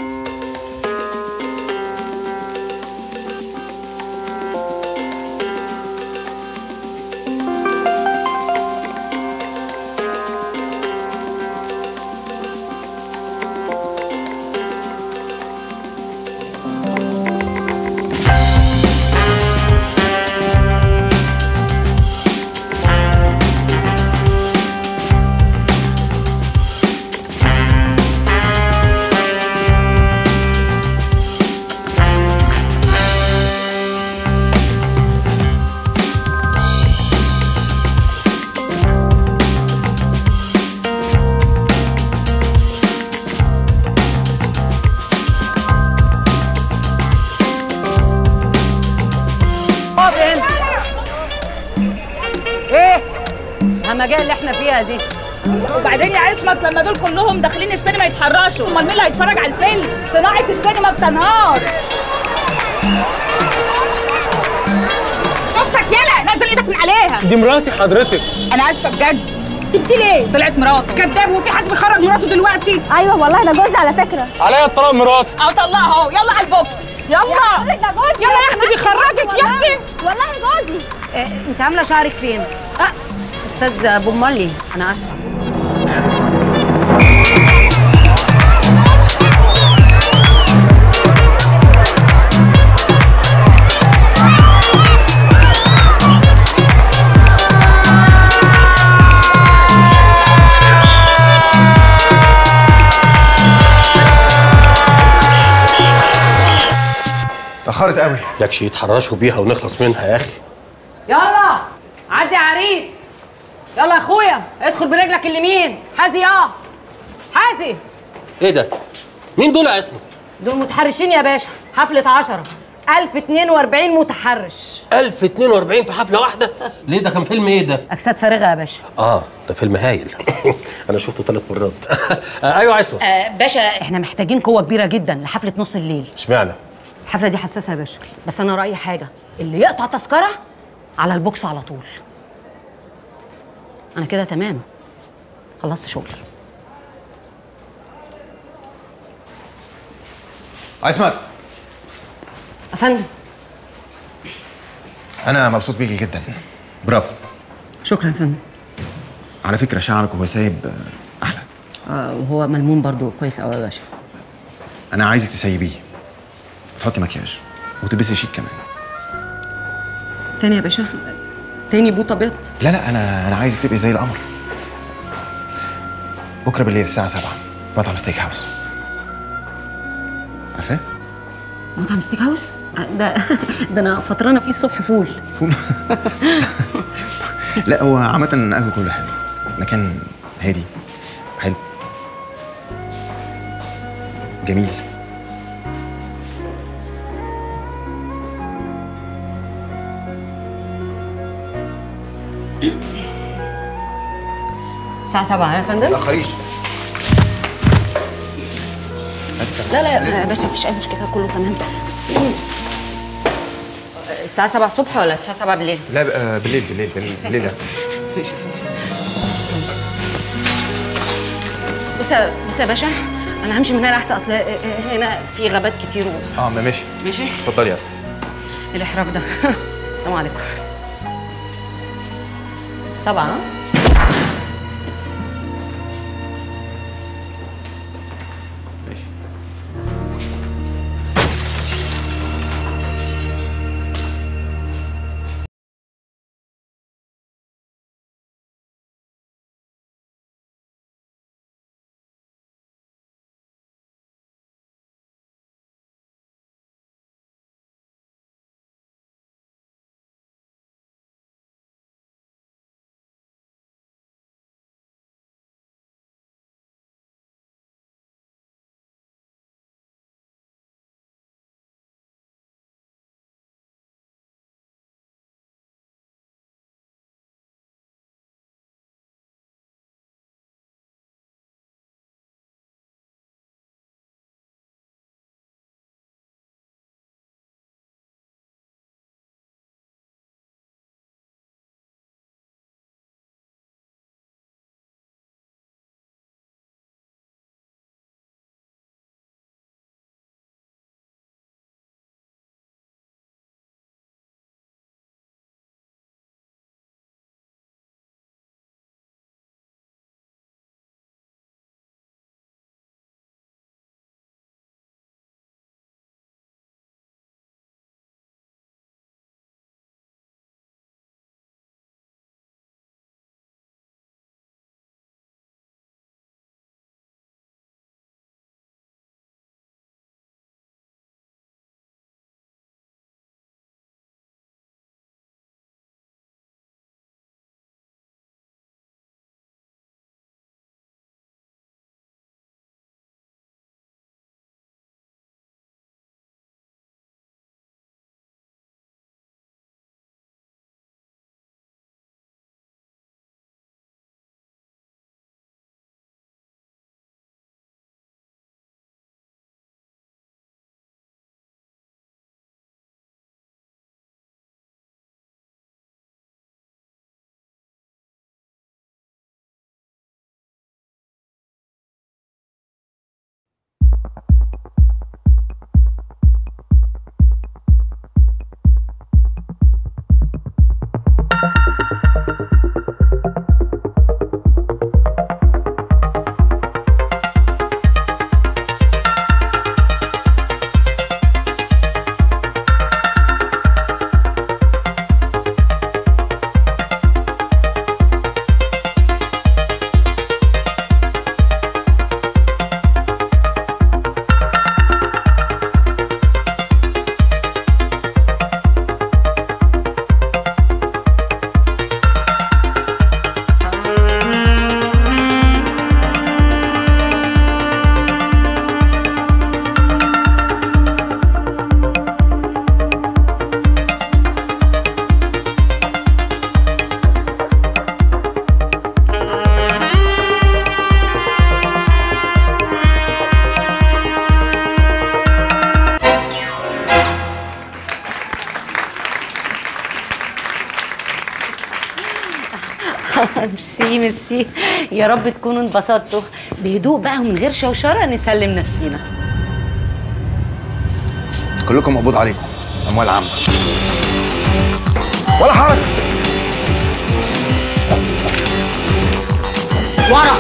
المجال اللي احنا فيها دي. وبعدين يا عصمت لما دول كلهم داخلين السينما يتحرشوا، امال مين اللي هيتفرج على الفيلم؟ صناعه السينما بتنهار. شفتك يلا نزل ايدك من عليها. دي مراتي حضرتك. انا اسفه بجد. سبتي ليه؟ طلعت مراتك. كذاب، وفي حد بيخرج مراته دلوقتي؟ ايوه والله ده جوزي على فكره. عليا الطلاق مراتي. اه طلقها اهو، يلا على البوكس. يلا يا ده جوزي. يلا يا اختي بيخرجك يا اختي. والله جوزي. اه انت عامله شعرك فين؟ اه استاذ ابو مالي انا اسفه. اتأخرت قوي. يكش يتحرشوا بيها ونخلص منها يا اخي. يلا عدي يا عريس. يلا يا اخويا ادخل برجلك اليمين. حازي اه حازي. ايه ده؟ مين دول يا اسمه؟ دول متحرشين يا باشا. حفلة عشرة ألف واتنين وأربعين متحرش. ألف واتنين وأربعين في حفلة واحدة؟ ليه ده كان فيلم ايه ده؟ أجساد فارغة يا باشا. اه ده فيلم هايل. أنا شفته ثلاث مرات. أيوه عايزه. آه باشا احنا محتاجين قوة كبيرة جدا لحفلة نص الليل. اشمعنى؟ الحفلة دي حساسة يا باشا، بس أنا رأيي حاجة، اللي يقطع تذكرة على البوكس على طول. أنا كده تمام، خلصت شغلي. عصمت. يا فندم. أنا مبسوط بيكي جدا، برافو. شكرا يا فندم. على فكرة شعرك وهو سايب أحلى. آه وهو ملموم برضو كويس أوي يا باشا. أنا عايزك تسيبيه، تحطي مكياج. وتلبسي شيك كمان. تاني يا باشا؟ تاني بوطه بيض؟ لا لا انا انا عايزك تبقي زي القمر. بكره بالليل الساعه سبعة مطعم ستيك هاوس. عارفاه؟ مطعم ستيك هاوس؟ ده ده انا فطرانه فيه الصبح فول. فول؟ لا هو عامة اكله كله حلو، مكان هادي حلو جميل. الساعة سبعة يا فندم؟ ما تأخريش. لا لا يا باشا مفيش أي مشكلة كله تمام. الساعة سبعة الصبح ولا الساعة سبعة بالليل؟ لا بالليل بالليل بالليل بالليل يا اسماء. ماشي. بص يا بص يا باشا أنا همشي من هنا لحسن أصل هنا في غابات كتير و... اه ماشي ماشي؟ اتفضلي يا اسماء. الإحراج ده. السلام عليكم. سبعة. ميرسي ميرسي، يا رب تكونوا انبسطتوا. بهدوء بقى ومن غير شوشره نسلم نفسينا. كلكم مقبوض عليكم، اموال عامه. ولا حرج. ورا.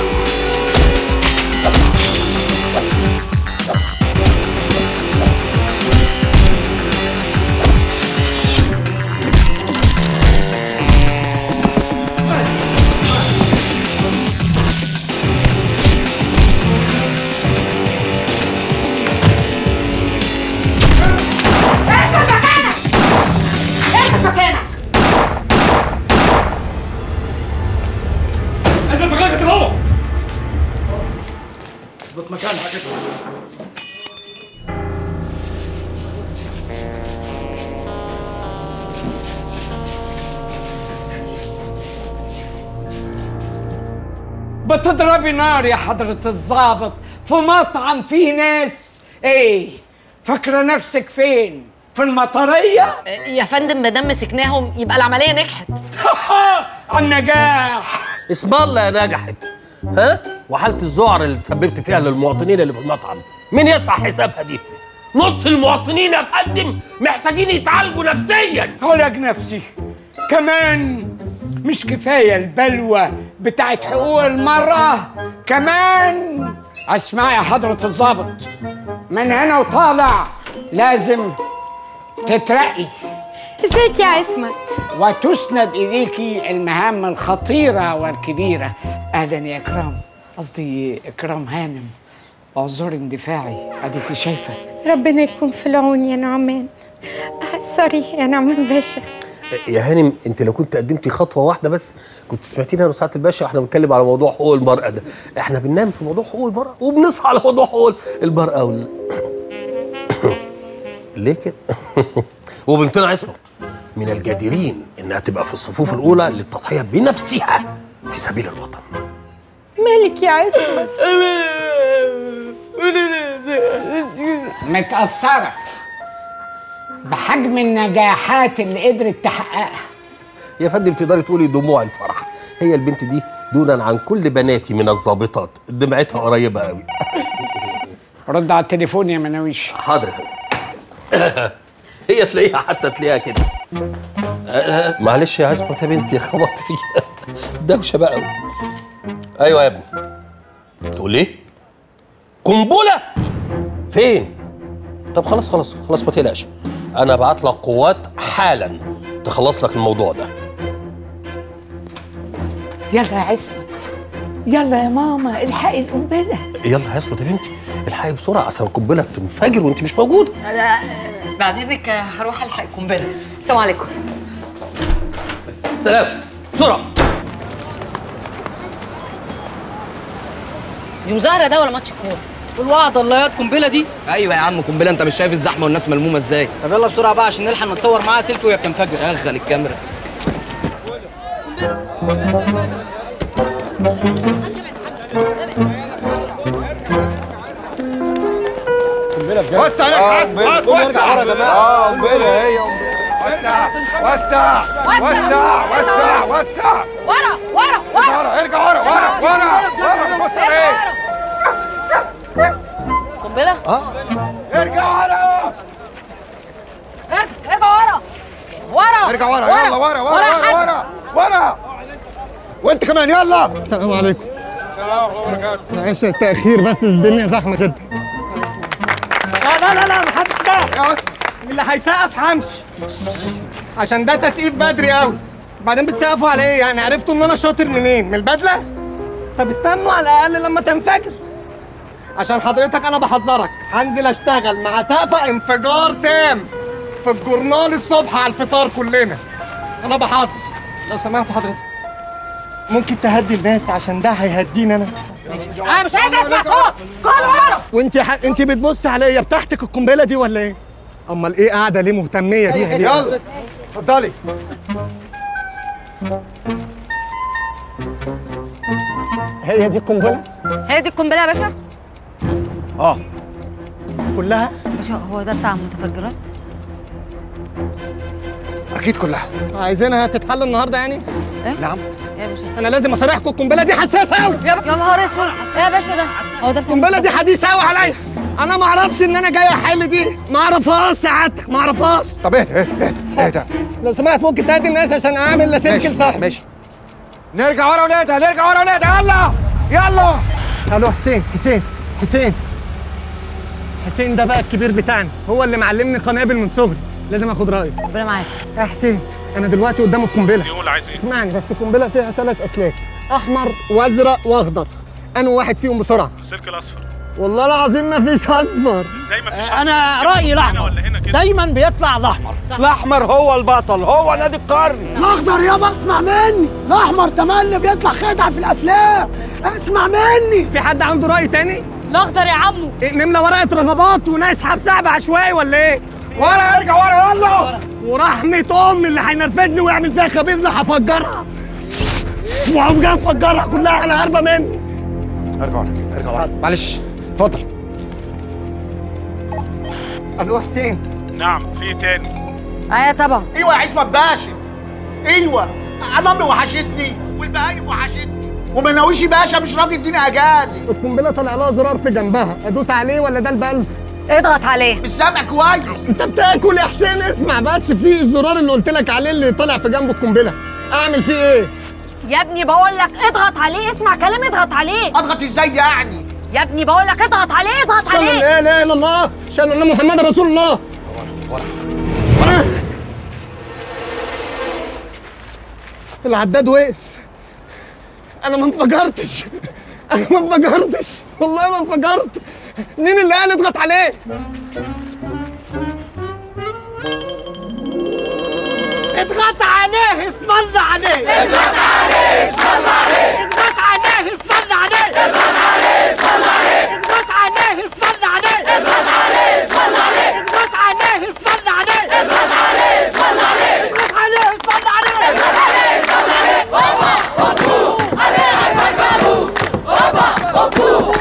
بتضربي نار يا حضرة الضابط في مطعم فيه ناس؟ ايه فاكرة نفسك فين؟ في المطرية؟ يا فندم ما دام مسكناهم يبقى العملية نجحت. النجاح اسم الله يا نجحت. ها؟ وحالة الذعر اللي سببت فيها للمواطنين اللي في المطعم مين يدفع حسابها دي؟ نص المواطنين يا فندم محتاجين يتعالجوا نفسيا. علاج نفسي كمان؟ مش كفاية البلوى بتاعت حقوق المرأة كمان؟ اسمعي يا حضرة الضابط، من هنا وطالع لازم تترقي. ازيك يا عصمت؟ وتسند اليكي المهام الخطيرة والكبيرة. اهلا يا اكرام، قصدي اكرام هانم، اعذري اندفاعي، اديكي شايفة. ربنا يكون في العون يا نعمان. آه سوري يا نعمان باشا. يا هانم انت لو كنت قدمتي خطوه واحده بس كنت سمعتينا سعاده الباشا واحنا بنتكلم على موضوع حقوق المراه ده. احنا بننام في موضوع حقوق المراه وبنصحى على موضوع حقوق المراه وال... ليه كده؟ وبنتنا عصمت من الجديرين انها تبقى في الصفوف الاولى للتضحيه بنفسها في سبيل الوطن. مالك يا عصمت؟ متأثرة بحجم النجاحات اللي قدرت تحققها. يا فندم تقدري تقولي دموع الفرح. هي البنت دي دونا عن كل بناتي من الضابطات دمعتها قريبه قوي. رد على التليفون يا مناويش. حاضر. هي تلاقيها حتى تلاقيها كده. معلش يا عصمت يا بنتي خبطت فيها دوشه بقى. ايوه يا ابني. تقول ايه؟ قنبله؟ فين؟ طب خلاص خلاص خلاص ما تقلقش، انا بعت لك قوات حالا تخلص لك الموضوع ده. يلا يا عصمت، يلا يا ماما الحقي القنبله. يلا يا عصمت يا بنتي الحقي بسرعه عشان القنبله تنفجر وانت مش موجوده. لا بعد اذنك هروح الحق القنبله. السلام عليكم. السلام. بسرعه. دي مظاهره ده ولا ماتش كوره؟ والوعد الله يا القنبله دي. ايوه يا عم قنبله، انت مش شايف الزحمه والناس ملمومه ازاي؟ طب يلا بسرعه بقى عشان نلحق نتصور معاها سيلفي وهي بتنفجر. شغل الكاميرا. وسع يا حسن، وسع يا جماعه. اه قنبله هي وسع وسع وسع وسع وسع. ورا ورا ورا ارجع ورا ورا ورا ورا. بص على ايه؟ قنبله؟ اه ارجع ورا. ارجع ورا ورا. ارجع ورا يلا ورا ورا ورا ورا. وانت كمان يلا. السلام عليكم. السلام ورحمه الله وبركاته. معلش التاخير بس الدنيا زحمه كده. لا لا لا لا محدش سقف يا اسطى، اللي هيسقف همشي عشان ده تسقيف بدري قوي. بعدين بتسقفوا على ايه يعني؟ عرفتوا ان انا شاطر منين؟ من البدله؟ طب استنوا على الاقل لما تنفجر. عشان حضرتك انا بحذرك، هنزل اشتغل مع سقفه انفجار تام في الجورنال الصبح على الفطار كلنا. انا بحذر. لو سمحت حضرتك ممكن تهدي الناس عشان ده هيهديني انا. انا مش عايز اسمع صوت. كل ورا. وانت ح... انت بتبصي عليا بتاعتك القنبله دي ولا ايه؟ امال ايه قاعده ليه مهتميه بيها دي؟ يلا اتفضلي. هي دي القنبله؟ هي دي القنبله يا باشا؟ اه كلها؟ باشا هو ده بتاع متفجرات؟ اكيد كلها. عايزينها تتحل النهارده يعني؟ ايه؟ نعم. ايه يا باشا؟ انا لازم اصارحكم القنبله دي حساسه قوي. يا نهار اسود. ايه يا باشا ده؟ هو ده القنبله دي حديثه قوي عليا. انا ما اعرفش ان انا جاي احل دي، ما اعرفهاش سعادتك، ما اعرفهاش. طب اهدى اهدى اهدى. لو سمحت ممكن تهدي الناس عشان اعمل لاسلكي لصاحبي. ماشي. نرجع ورا ولادها، نرجع ورا ولادها. يلا يلا. الو حسين حسين حسين حسين ده بقى الكبير بتاعنا، هو اللي معلمني قنابل من صغري، لازم اخد رايك. ربنا معاك. يا حسين انا دلوقتي قدام القنبله. يقول عايز ايه؟ اسمعني بس، القنبله فيها ثلاث اسلاك، احمر وازرق واخضر. انهي واحد فيهم بسرعه؟ السلك الاصفر. والله العظيم ما فيش اصفر. ازاي ما فيش اصفر؟ انا رايي الاحمر دايما بيطلع الاحمر. الاحمر هو البطل، هو نادي القرن. الاخضر يابا اسمع مني، الاحمر تملي بيطلع خدعه في الافلام. اسمع مني. في حد عنده راي تاني؟ الاخضر يا عمو. إيه نملى ورقه رغبات ونسحب سحب عشوائي ولا ايه؟ ورا ارجع ورا يلا. ورحمه امي اللي هينرفزني ويعمل فيها خبير اللي هفجرها. وقوم جاي مفجرها كلها على هربه مني. ارجع ورا ارجع ورا معلش اتفضل. الو حسين. نعم، في تاني؟ ايوه طبعا. ايوه يا عصمت باشا. ايوه انا امي وحشتني والبهايم وحشتني ومناويشي باشا مش راضي يديني اجازه. القنبله طالع لها زرار في جنبها، ادوس عليه ولا ده البلف؟ اضغط عليه. مش سامع كويس. انت بتاكل يا حسين. اسمع بس، في الزرار اللي قلت لك عليه اللي طالع في جنب القنبله، اعمل فيه ايه؟ يا ابني بقول لك اضغط عليه، اسمع كلامي، اضغط عليه. اضغط ازاي يعني؟ يا ابني بقول لك اضغط عليه، اضغط عليه. لا اله الا الله، اشهد ان محمد رسول الله. ورا العداد وقف. انا ما انفجرتش، انا ما انفجرتش والله ما انفجرت. مين اللي قال اضغط عليه؟ اضغط عليه اسم الله عليه. اضغط عليه اسم الله عليه. اضغط عليه اسم الله عليه. اضغط عليه اسم الله عليه. اضغط عليه اسم الله عليه. اضغط عليه اسم الله عليه. اضغط عليه اسم الله عليه. اضغط عليه اسم الله عليه. اضغط عليه اسم الله عليه. اضغط عليه اسم الله عليه. هوبا هوبو عليه هيفجروا. هوبا هوبو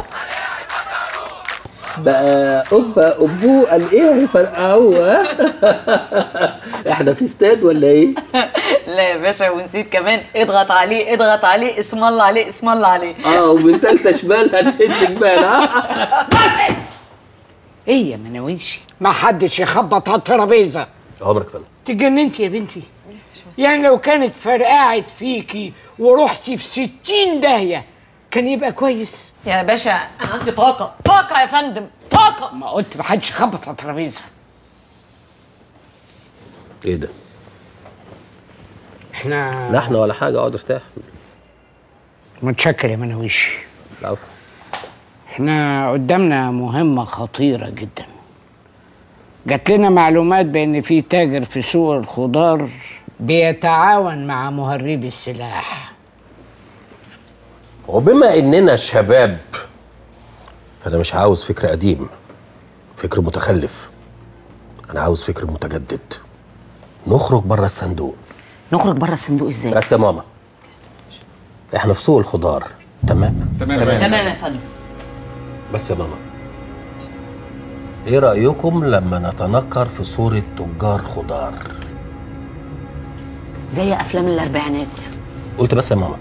بقى اوبا اوبو قال ايه هيفرقعوه؟ احنا في استاد ولا ايه؟ لا يا باشا، ونسيت كمان اضغط عليه اضغط عليه اسم الله عليه اسم الله عليه. اه ومن تالتة شمال هنهد جبال. ها ايه يا مناويشي؟ ما حدش يخبط على الترابيزه. عمرك فندم. تجننتي يا بنتي. يعني لو كانت فرقعت فيكي ورحتي في ستين داهيه كان يبقى كويس. يا باشا انا عندي طاقه طاقه يا فندم، طاقه. ما قلت ما حدش يخبط على الترابيزه. ايه ده؟ احنا لا احنا ولا حاجه، اقعد ارتاح. متشكر يا مناويشي. العفو. احنا قدامنا مهمه خطيره جدا. جات لنا معلومات بان في تاجر في سوق الخضار بيتعاون مع مهربي السلاح. وبما اننا شباب فانا مش عاوز فكر قديم، فكر متخلف. انا عاوز فكر متجدد. نخرج بره الصندوق. نخرج بره الصندوق ازاي؟ بس يا ماما، احنا في سوق الخضار. تمام تمام تمام يا فندم. بس يا ماما، ايه رايكم لما نتنكر في صوره تجار خضار زي افلام الاربعينات؟ قلت بس يا ماما.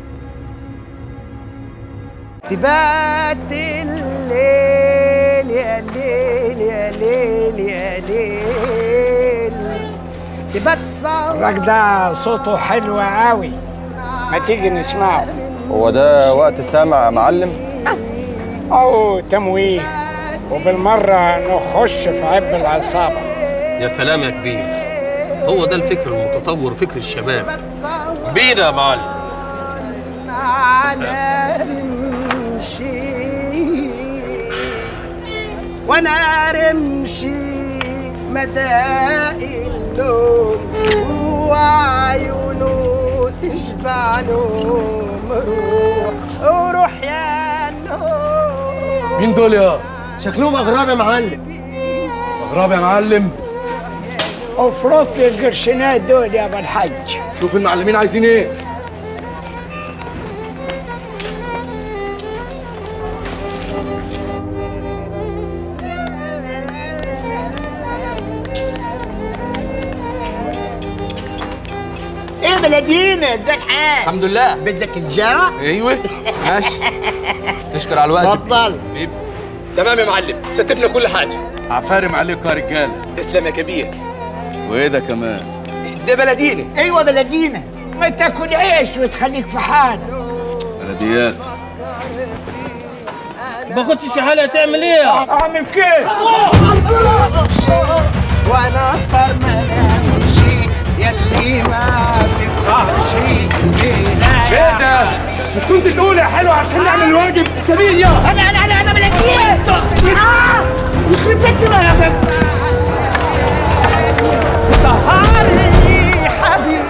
تبات الليل يا ليل يا ليل يا ليل تبات صار. الراجل ده صوته حلو قوي، ما تيجي نسمعه. هو ده وقت سامع يا معلم؟ أو تمويه، وبالمرة نخش في عب العصابة. يا سلام يا كبير، هو ده الفكر المتطور، فكر الشباب. بينا يا معلم. على رمشي وانا رمشي مدائن اللوم وعيونه تشبع نوم. روح روح يا نوم. مين دول يا؟ شكلهم اغراب يا معلم. اغراب يا معلم؟ افرط لي القرشينات دول يا ابو الحاج. شوف المعلمين عايزين ايه؟ ايه بلدينا، ازيك حال؟ الحمد لله. بدك سجارة؟ ايوه ماشي. تشكر على الوقت. اتفضل. تمام يا معلم، ستفنا كل حاجه. عفارم عليكم يا رجاله. تسلم يا كبير. وايه ده كمان؟ ده بلدينا. ايوه بلدينا. ما تاكل عيش وتخليك في حالك. بلديات. ما كنتش في حالة تعمل ايه؟ اعمل كيف؟ وانا صار ما نمشي يلي ما تسهرش بينا. ايه ده؟ مش كنت تقول يا حلو عشان نعمل الواجب؟ انت مين يا؟ انا انا انا انا بلديات. يخرب بيتنا يا بنت. سهرني حبيبي.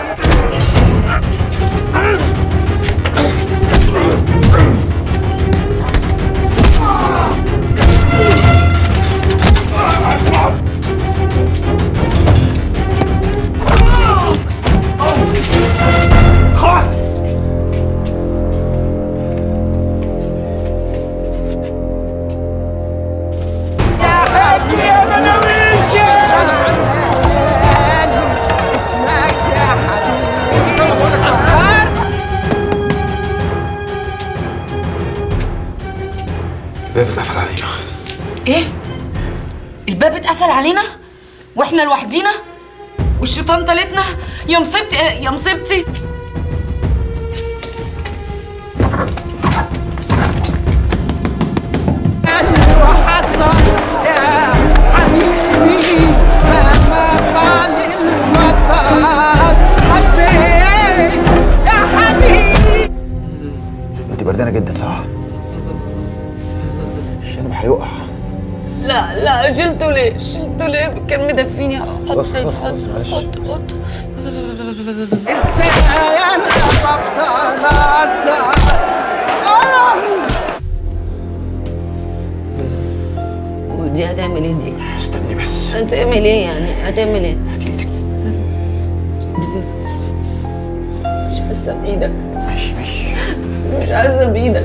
الباب اتقفل علينا واحنا لوحدينا والشيطان تالتنا. يا مصيبتي يا مصيبتي. وحصل يا حبيبي مهما طال المطار حبيت يا حبيبي. انت بردانه جدا صح؟ الشنب هيقع. لا لا شلته ليه؟ شلته ليه؟ كان مدفيني. حط خلاص خلاص خلاص معلش. حط حط. ازاي انا بفضل اسهر. ودي هتعمل ايه دي؟ استني بس. هتعمل ايه يعني؟ هتعمل ايه؟ هاتي ايدك. مش حاسه بايدك. ماشي ماشي. مش حاسه بايدك.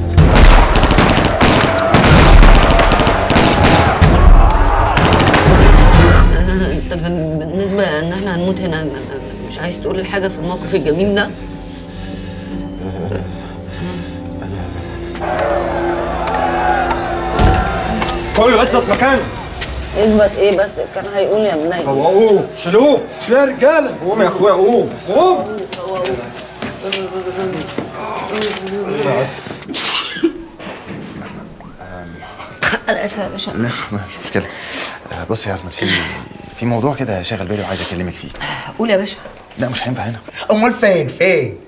طب بالنسبه ان احنا هنموت هنا، مش عايز تقول حاجه في الموقف الجميل ده؟ كله يثبت مكانه. اثبت ايه بس؟ كان هيقول يا منيل. فوقوه شيلوه يا رجاله. قوم يا اخويا قوم قوم. انا اسفه يا باشا. لا مش مشكله. بصي يا عزمت، في في موضوع كده شاغل بالي وعايز اكلمك فيه. قول يا باشا. لا مش هينفع هنا. امال فين فين؟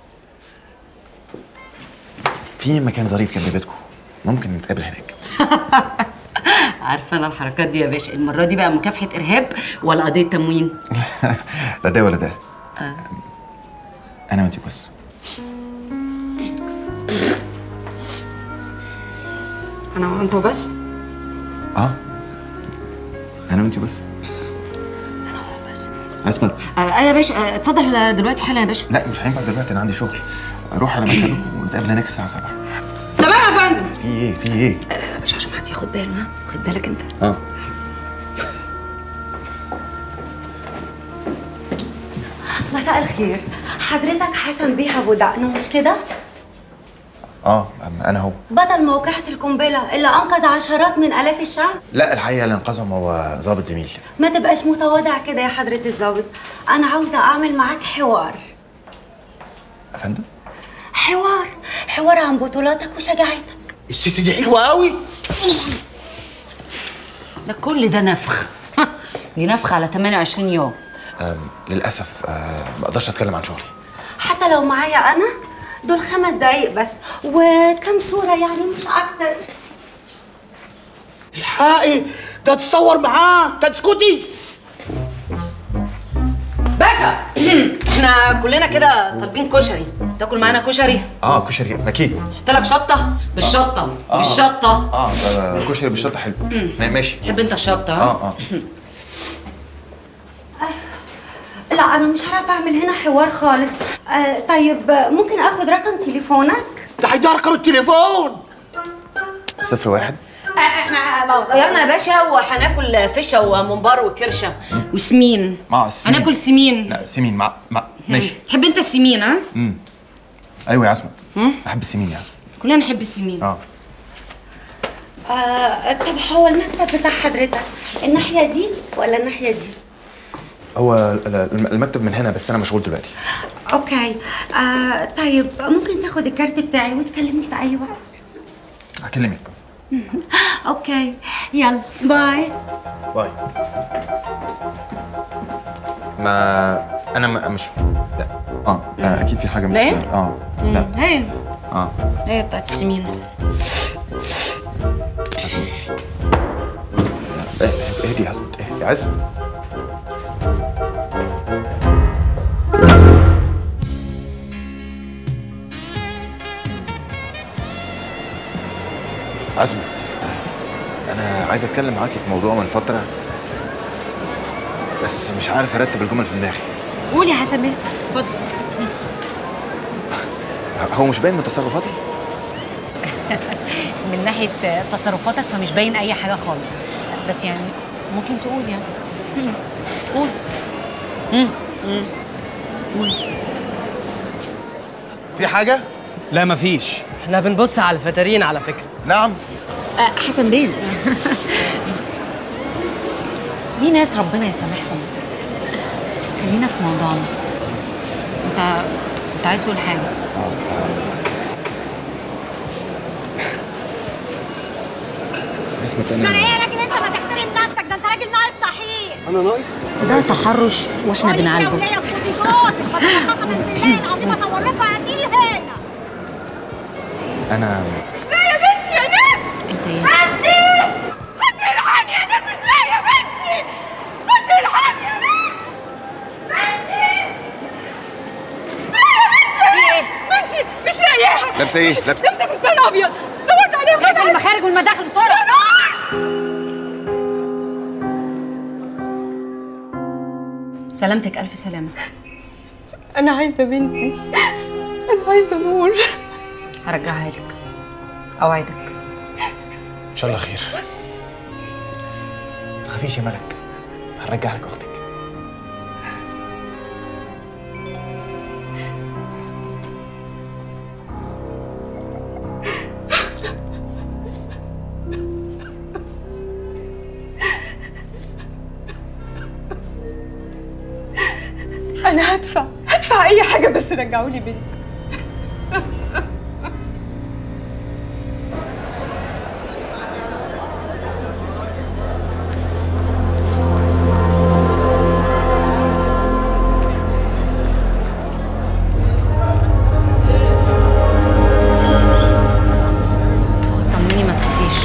في مكان ظريف جنب بيتكم، ممكن نتقابل هناك. عارفه انا الحركات دي يا باشا. المره دي بقى مكافحه ارهاب ولا قضيه تموين؟ لا ده ولا ده. آه. انا وانتي بس. انا وانت بس؟ اه انا وانتي بس. انا وهو بس. اسمع. اه يا باشا. آه، اتفضل دلوقتي حالا يا باشا. لا مش هينفع دلوقتي، انا عندي شغل. اروح على مكانه ونتقابل هناك الساعه سبعة. تمام يا فندم. في ايه في ايه؟ آه مش عشان حد ياخد باله. ها خد بالك انت. اه مساء الخير، حضرتك حسن بيه ابو دقن مش كده؟ اه انا هو. بطل موقعة القنبلة اللي انقذ عشرات من الاف الشعب؟ لا الحقيقه اللي انقذهم هو ضابط زميل. ما تبقاش متواضع كده يا حضرة الضابط، انا عاوزة اعمل معاك حوار. يا فندم؟ حوار حوار عن بطولاتك وشجاعتك. الست دي حلوه قوي. ده كل ده نفخ. دي نفخ على ثمانية وعشرين يوم. للاسف آه ما اقدرش اتكلم عن شغلي. حتى لو معايا انا دول خمس دقايق بس وكم صورة يعني مش اكتر. الحقي ده تصور معاه. تسكتي باشا. احنا كلنا كده طالبين كشري. تاكل معانا كشري؟ اه كشري اكيد. احط لك شطه بالشطه. آه. بالشطه. اه ده كشري بالشطه حلو. ماشي. تحب انت الشطه؟ ها؟ اه اه لا انا مش هعرف اعمل هنا حوار خالص. آه طيب ممكن اخد رقم تليفونك؟ ده هيدا رقم التليفون. صفر واحد. احنا غيرنا يا باشا وهناكل فشه وممبار وكرشه وسمين. اه سمين. هناكل سمين. لا سمين مع مع ماشي. تحب انت السمين؟ ها؟ امم ايوه يا عزمه. بحب السمين يا عزمه. كلنا نحب السمين. اه آه طب هو المكتب بتاع حضرتك الناحية دي ولا الناحية دي؟ هو المكتب من هنا بس انا مشغول دلوقتي. اوكي. آه طيب ممكن تاخد الكارت بتاعي وتكلمني في اي وقت؟ هكلمك. اوكي يلا باي. باي. ما انا ما مش لا اه, آه اكيد في حاجه مش ليه؟ اه لا هي اه هي بتاعت السمين. عزمة اهدي يا عزمة اهدي يا عزمة. عزمة انا عايز اتكلم معاكي في موضوع من فترة بس مش عارف ارتب الجمل في دماغي. قول يا حسن بيه. اتفضل. هو مش باين من تصرفاتي؟ من ناحيه تصرفاتك فمش باين اي حاجه خالص، بس يعني ممكن تقول يعني. قول. امم امم قول. في حاجه؟ لا مفيش. احنا بنبص على الفترين على فكره. نعم. آه حسن بيه. دي ناس ربنا يسامحهم. خلينا في موضوعنا. انت انت عايز تقول حاجه؟ اسمك انا انا ايه يا راجل انت ما تحترم نفسك، ده انت راجل ناقص صحيح. انا ناقص؟ ده تحرش واحنا بنعالجه. يا وليه صوتي موت، قسما بالله العظيم اصور لكم قتيل هنا. انا مش لاقيه يا بنتي يا ناس. انت ايه؟ بنتي بنتي الحقني يا ناس، مش لاقيه يا بنتي. بنتي الحقني يا ناس. بنتي ايه؟ بنتي مش لاقياها. لابسه ايه؟ لابسه لابسه فستان ابيض، دورت عليها. اقفل المخارج والمداخل بسرعه. سلامتك، الف سلامه. انا عايزه بنتي، انا عايزه نور. هرجعها لك، اوعدك. ان شاء الله خير. ما تخافيش يا ملك، هنرجع لك اختك. انا هدفع هدفع اي حاجه بس رجعوا لي بنتي. طمني ما تخافيش.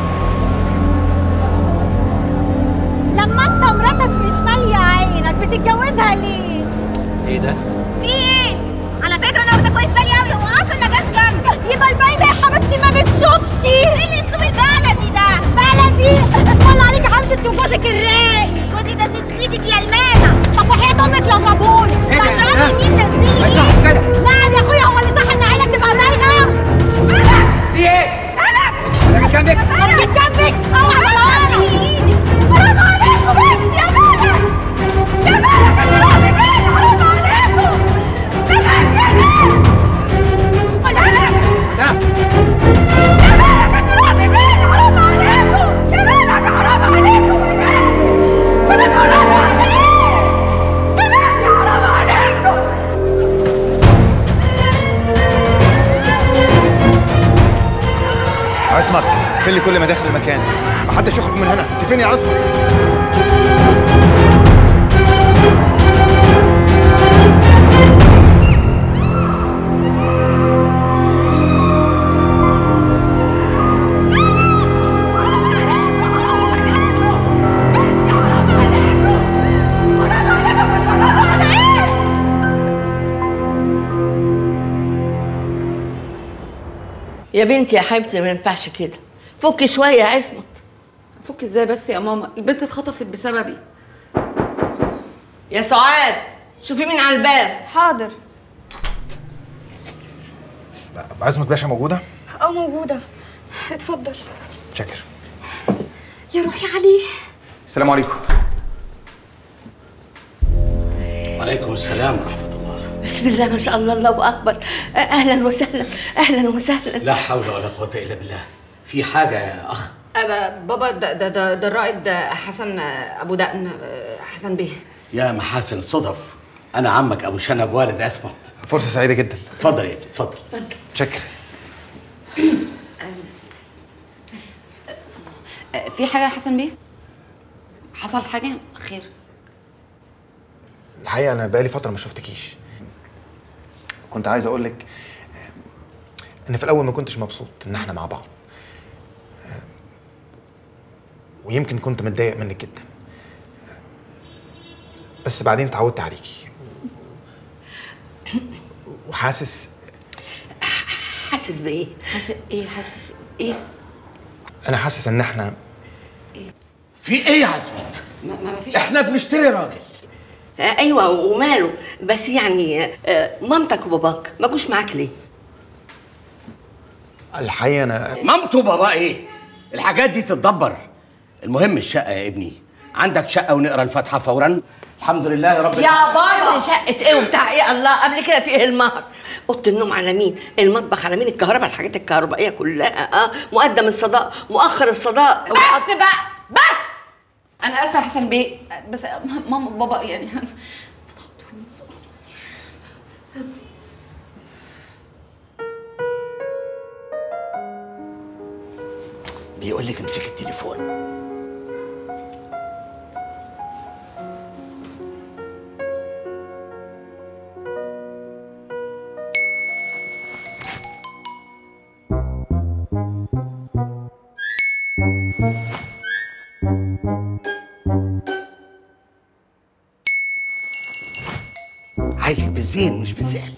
لما انت مراتك مش ماليه عينك بتتجوزها ليه؟ ايه ده؟ في ايه؟ على فكره انا واخده كويس بالي قوي، هو اصلا ما جاش جنبي. يبقى الباقي يا حبيبتي ما بتشوفش. ايه الاسلوب البلدي ده؟ بلدي؟ اسم الله عليكي يا حبيبتي وجوزك الرايق. جوزي ده ست سيدك يا المانه. طب وحياه امك لو ضربوني ضربني مين نزلي؟ ما يصحش كده. نعم يا اخويا، هو اللي صح ان عينك تبقى رايقه؟ في ايه؟ انا انا جيت جنبك. انا جيت جنبك. اوعى بلغاري ايدي. حرام عليكم بنتي يا مالك يا مالك، انت راضي بينا. حرام عليكم يا بنتي يا مالك. ولا انا نعم. يا مالك انت راضي بينا. حرام عليكم يا مالك، حرام عليكم يا مالك. انا حرام عليك يا بنتي، حرام عليكم. عصمت، اقفل لي كل مداخل المكان، محدش يخرج من هنا. انت فين يا عصمت؟ يا بنتي يا حبيبتي ما ينفعش كده، فكي شويه يا عصمت. فك ازاي بس يا ماما؟ البنت اتخطفت بسببي. يا سعاد شوفي مين على الباب. حاضر. عصمت باشا موجوده؟ اه موجودة، اتفضل. شاكر. يا روحي عليه. السلام عليكم. وعليكم السلام ورحمة الله. بسم الله ما شاء الله، الله اكبر. اهلا وسهلا، اهلا وسهلا. لا حول ولا قوة إلا بالله. في حاجة يا أخ؟ أبا بابا ده ده ده, ده الرائد حسن ابو دقن، حسن بيه. يا محاسن صدف، أنا عمك أبو شنب والد عصمت. فرصة سعيدة جدا. اتفضل يا ابني اتفضل. شكرا. في حاجة يا حسن بيه؟ حصل حاجة؟ خير. الحقيقة أنا بقالي فترة ما شفتكيش. كنت عايز أقول لك إن في الأول ما كنتش مبسوط إن إحنا مع بعض. ويمكن كنت متضايق منك جدا. بس بعدين اتعودت عليكي. وحاسس حاسس بايه؟ حاسس ايه؟ حاسس ايه؟ أنا حاسس إن إحنا في إيه يا عصمت؟ ما, ما فيش. إحنا بنشتري راجل. آه ايوه وماله، بس يعني آه مامتك وباباك ما جوش معاك ليه؟ الحقيقة أنا مامته وبابا إيه؟ الحاجات دي تتدبر. المهم الشقة يا ابني، عندك شقة ونقرا الفاتحة فورا. الحمد لله رب العالمين. يا بابا شقة ايه وبتاع ايه؟ الله، قبل كده في ايه المهر؟ اوضه النوم على مين؟ المطبخ على مين؟ الكهرباء، الحاجات الكهربائيه كلها. اه مقدم الصداق، مؤخر الصداق. بس بقى بس انا اسفه يا حسن بيه، بس ماما بابا يعني بيقول لك امسك التليفون. عايزك بالزين مش بالزعل.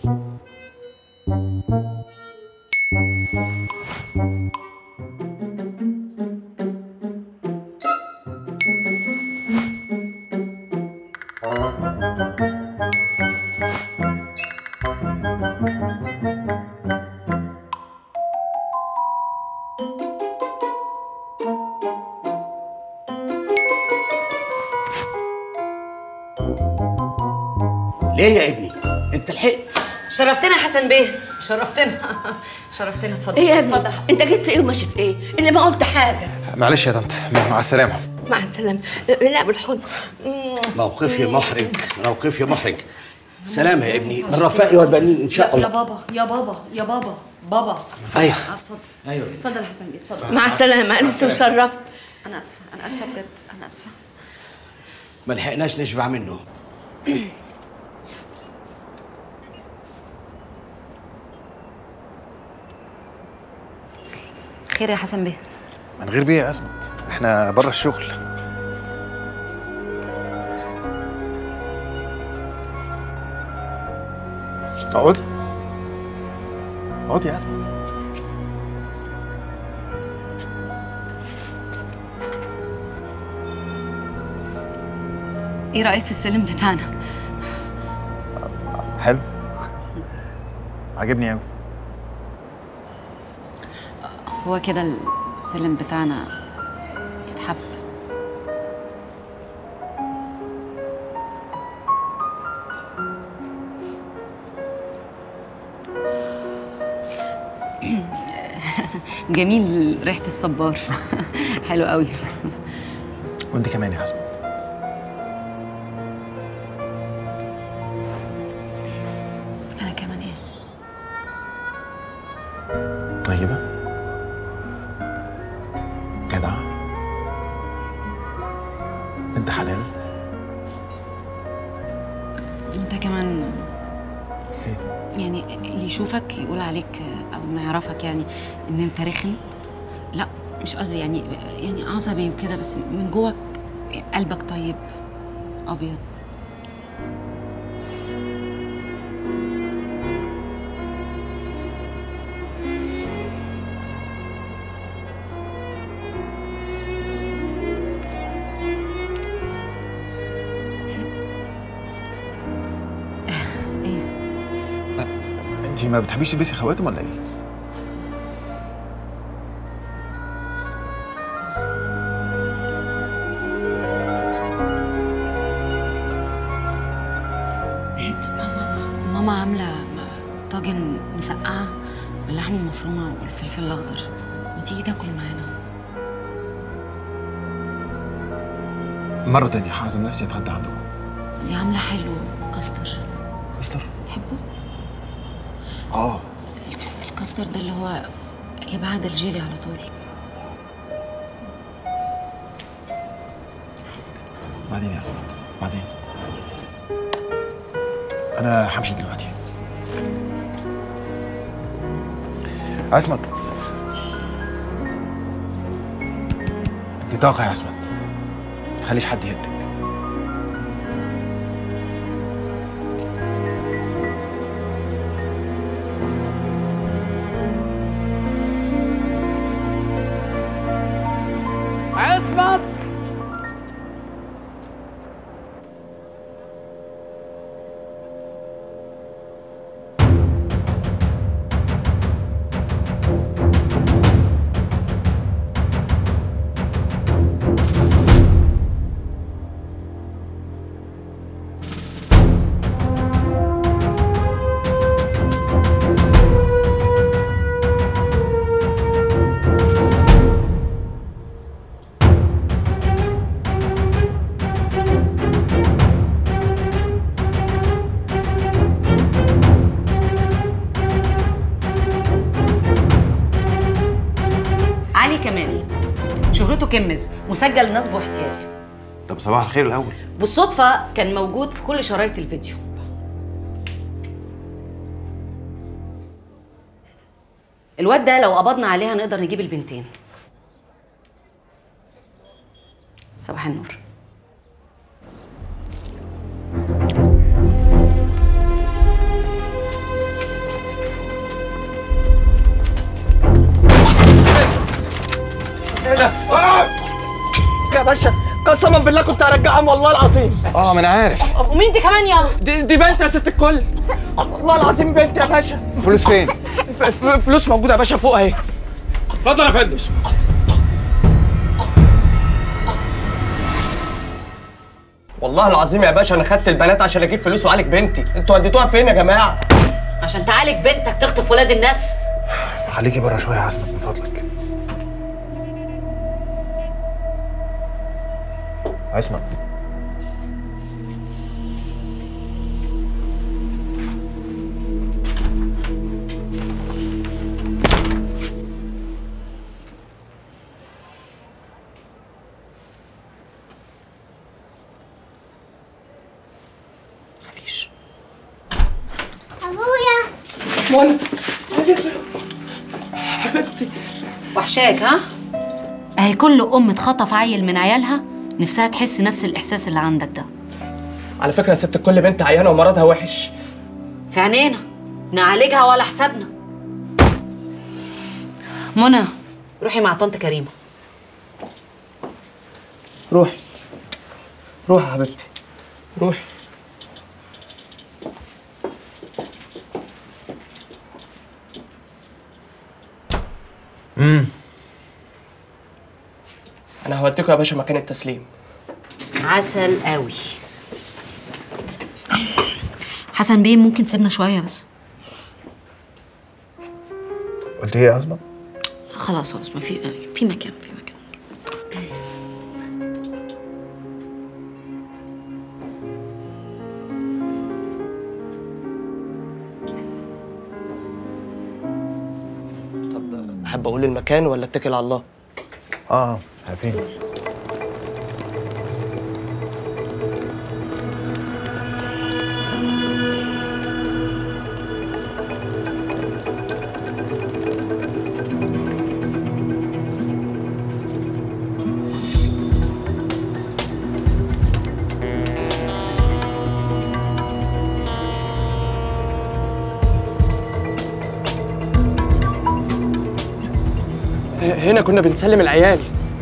ليه يا ابني؟ انت لحقت. شرفتنا يا حسن بيه، شرفتنا شرفتنا. اتفضل. ايه يا ابني؟ اتفضل. انت جيت في ايه وماشي في ايه؟ اللي ما قلت حاجه. معلش يا طنط، مع السلامه. مع السلامه. لا بالحضن. موقفي محرج، موقفي محرج. سلام يا ابني، من رفاقي والبنين ان شاء الله. يا بابا يا بابا يا بابا بابا. ايوه اتفضل. ايوه اتفضل يا حسن بيه، اتفضل. مع السلامه. انسه وشرفت. انا اسفه، انا اسفه بجد، انا اسفه. ما لحقناش نشبع منه. خير يا حسن بيه؟ من غير بيه يا اسمت، احنا بره الشغل. اقعد اقعد يا اسمت. ايه رأيك في السلم بتاعنا؟ حلو، عجبني قوي. هو كده السلم بتاعنا يتحب. جميل ريحة الصبار. حلو قوي. وانت كمان يا حسن. انا كمان ايه؟ طيبة، جدعة، انت حلال. انت كمان يعني اللي يشوفك يقول عليك او ما يعرفك يعني ان انت رخم. لا مش قصدي يعني يعني عصبي وكده، بس من جواك قلبك طيب ابيض. انت ما بتحبيش تلبسي خواتم ولا ايه؟ ماما عامله طاجن مسقعه باللحمه المفرومه والفلفل الاخضر، ما تيجي تاكل معانا؟ مرة تانية هعزم نفسي اتغدى عندكم. دي عامله حلو كاستر. كاستر؟ تحبه؟ اه. الكاستر ده اللي هو اللي بعد الجيلي على طول. بعدين يا اسمت، بعدين. انا همشي دلوقتي. اسمت، دي طاقة يا اسمت، ما تخليش حد يهدك. عصمت. كمز مسجل نصب واحتيال. طب صباح الخير الاول. بالصدفه كان موجود في كل شرايط الفيديو. الواد ده لو قبضنا عليه هنقدر نجيب البنتين. صباح النور. ايه ده؟ يا باشا قسما بالله كنت هرجعهم والله العظيم. اه ما انا عارف. ومين دي كمان يلا؟ دي, دي بنت يا ست الكل. والله العظيم بنت يا باشا. فلوس فين؟ فلوس موجوده يا باشا فوق اهي. اتفضل يا فندم. والله العظيم يا باشا انا خدت البنات عشان اجيب فلوس وعالج بنتي، انتوا وديتوها فين يا جماعه؟ عشان تعالج بنتك تخطف ولاد الناس؟ خليكي بره شويه يا عصمت من فضلك. عصمت مفيش. ابويا منى حبيبتي. وحشاك ها؟ اهي كل ام تخطف عيل من عيالها نفسها تحس نفس الاحساس اللي عندك ده. على فكره يا ست الكل بنت عيانه ومرضها وحش. في عينينا نعالجها ولا حسابنا. منى روحي مع طنط كريمه. روحي روحي يا حبيبتي روحي. امم انا هوديكوا يا باشا مكان التسليم. عسل قوي. حسن بيه ممكن تسيبنا شويه بس؟ قلت ايه يا عصمت؟ خلاص خلاص ما في في مكان في مكان. طب احب اقول المكان ولا اتكل على الله؟ اه عارفين. هنا كنا بنسلم العيال.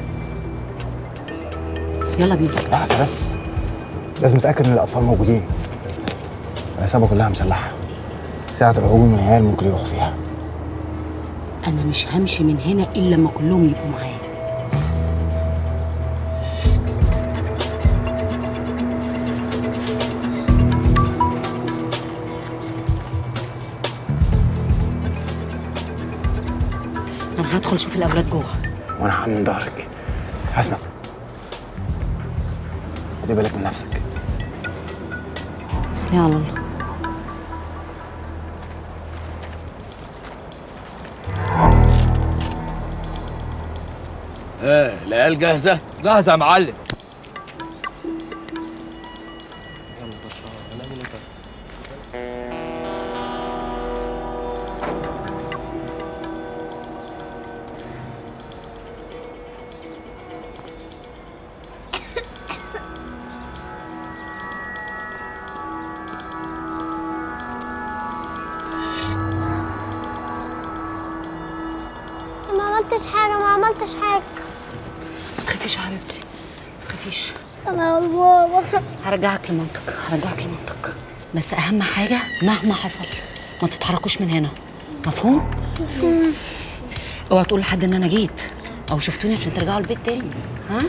يلا بينا. لحظه بس لازم نتاكد ان الاطفال موجودين. العصابه كلها مسلحه. ساعه الهجوم من العيال ممكن يروحوا فيها. انا مش همشي من هنا الا لما كلهم يبقوا معايا. انا هدخل اشوف الاولاد جوه. وانا هعمل من ظهرك. عصمت خدي بالك من نفسك. يا الله. ايه العيال جاهزه؟ جاهزه يا معلم. ما عملتش حاجة ما عملتش حاجة. ما تخافيش يا حبيبتي ما تخافيش. أنا بابا هرجعك لمامتك هرجعك لمامتك بس أهم حاجة مهما حصل ما تتحركوش من هنا. مفهوم؟ اوعى تقول لحد ان انا جيت او شفتوني عشان ترجعوا البيت تاني. ها؟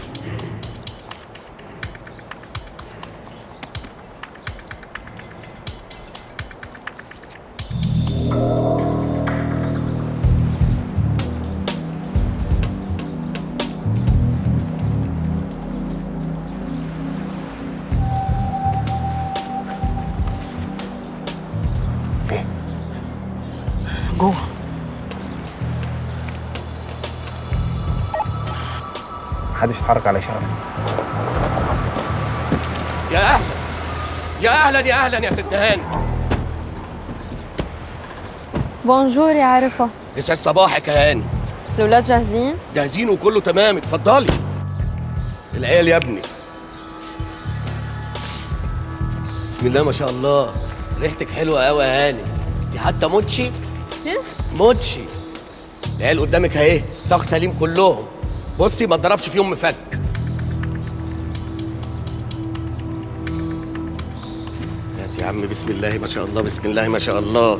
جوه. محدش يتحرك على اشاره مني. يا اهلا يا اهلا يا اهلا يا ست هاني. بونجور يا عرفة. يسعد صباحك يا هاني. الولاد جاهزين؟ جاهزين وكله تمام، اتفضلي. العيال يا ابني. بسم الله ما شاء الله، ريحتك حلوه قوي يا هاني. انت حتى موتشي؟ موتشي. العيال قدامك اهي، ساق سليم كلهم. بصي ما اتضربش فيهم مفك. هات يا عم. بسم الله ما شاء الله، بسم الله ما شاء الله.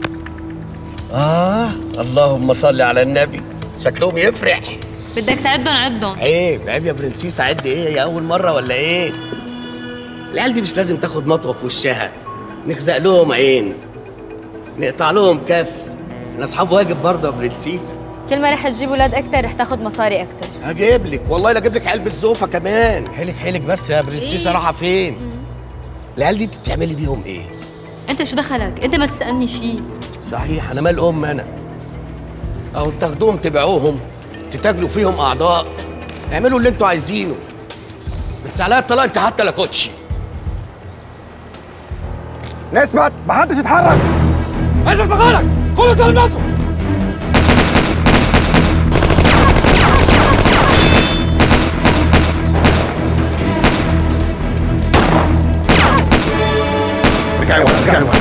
آه اللهم صل على النبي، شكلهم يفرح. بدك تعدهم عدهم. عيب عيب يا برنسيس، عد ايه؟ هي أول مرة ولا ايه؟ العيال دي مش لازم تاخد مطوة في وشها، نخزق لهم عين، نقطع لهم كف، احنا أصحاب واجب برضه يا برنسيس. كل ما رح تجيب ولاد أكتر رح تاخد مصاري أكتر. هجيب لك والله، لا اجيب لك علبة الزوفة كمان. حيلك حيلك بس يا برنسيسة. رايحة فين؟ العيال دي انت بتعملي بيهم ايه؟ أنت شو دخلك؟ أنت ما تسألني شيء. صحيح، انا مال ام انا. اهو تاخدوهم تبيعوهم، تتاجروا فيهم اعضاء، اعملوا اللي انتوا عايزينه، بس عليا الطلاق انت حتى لا كوتشي. نثبت، محدش يتحرك. اثبت مكانك، كله سلم نفسه. ارجعي ورا، ارجعي ورا.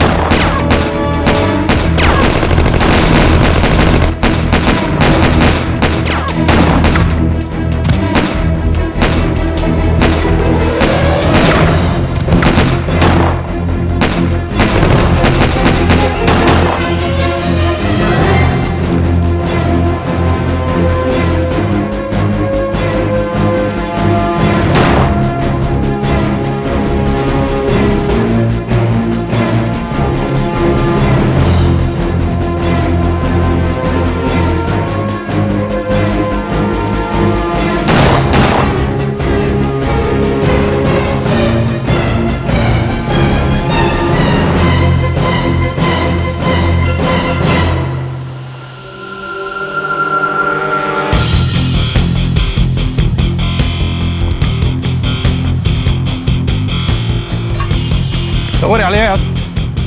دوري عليه يا عصمت.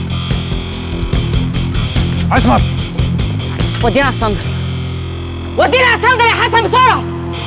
عصمت ودينا على الصندل، ودينا على الصندل يا حسن بسرعه.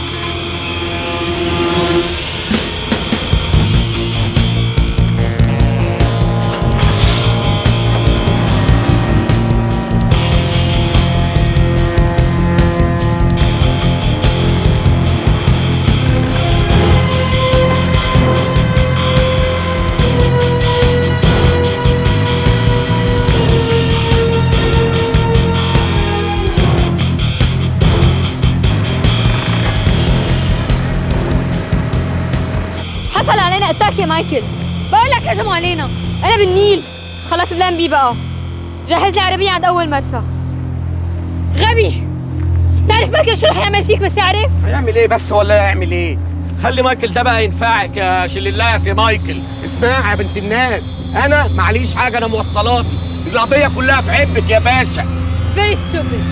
حصل علينا اتاك يا مايكل. بقول لك هجموا علينا. انا بالنيل. خلص بلان بي بقى. جهز لي عربيه عند اول مرسى. غبي. تعرف مايكل شو رح يعمل فيك بس يعرف؟ هيعمل ايه بس ولا يعمل ايه؟ خلي مايكل ده بقى ينفعك يا شليلا يا سي مايكل. اسمعي يا بنت الناس، انا معليش حاجه، انا موصلاتي. القضيه كلها في عبك يا باشا. Very stupid.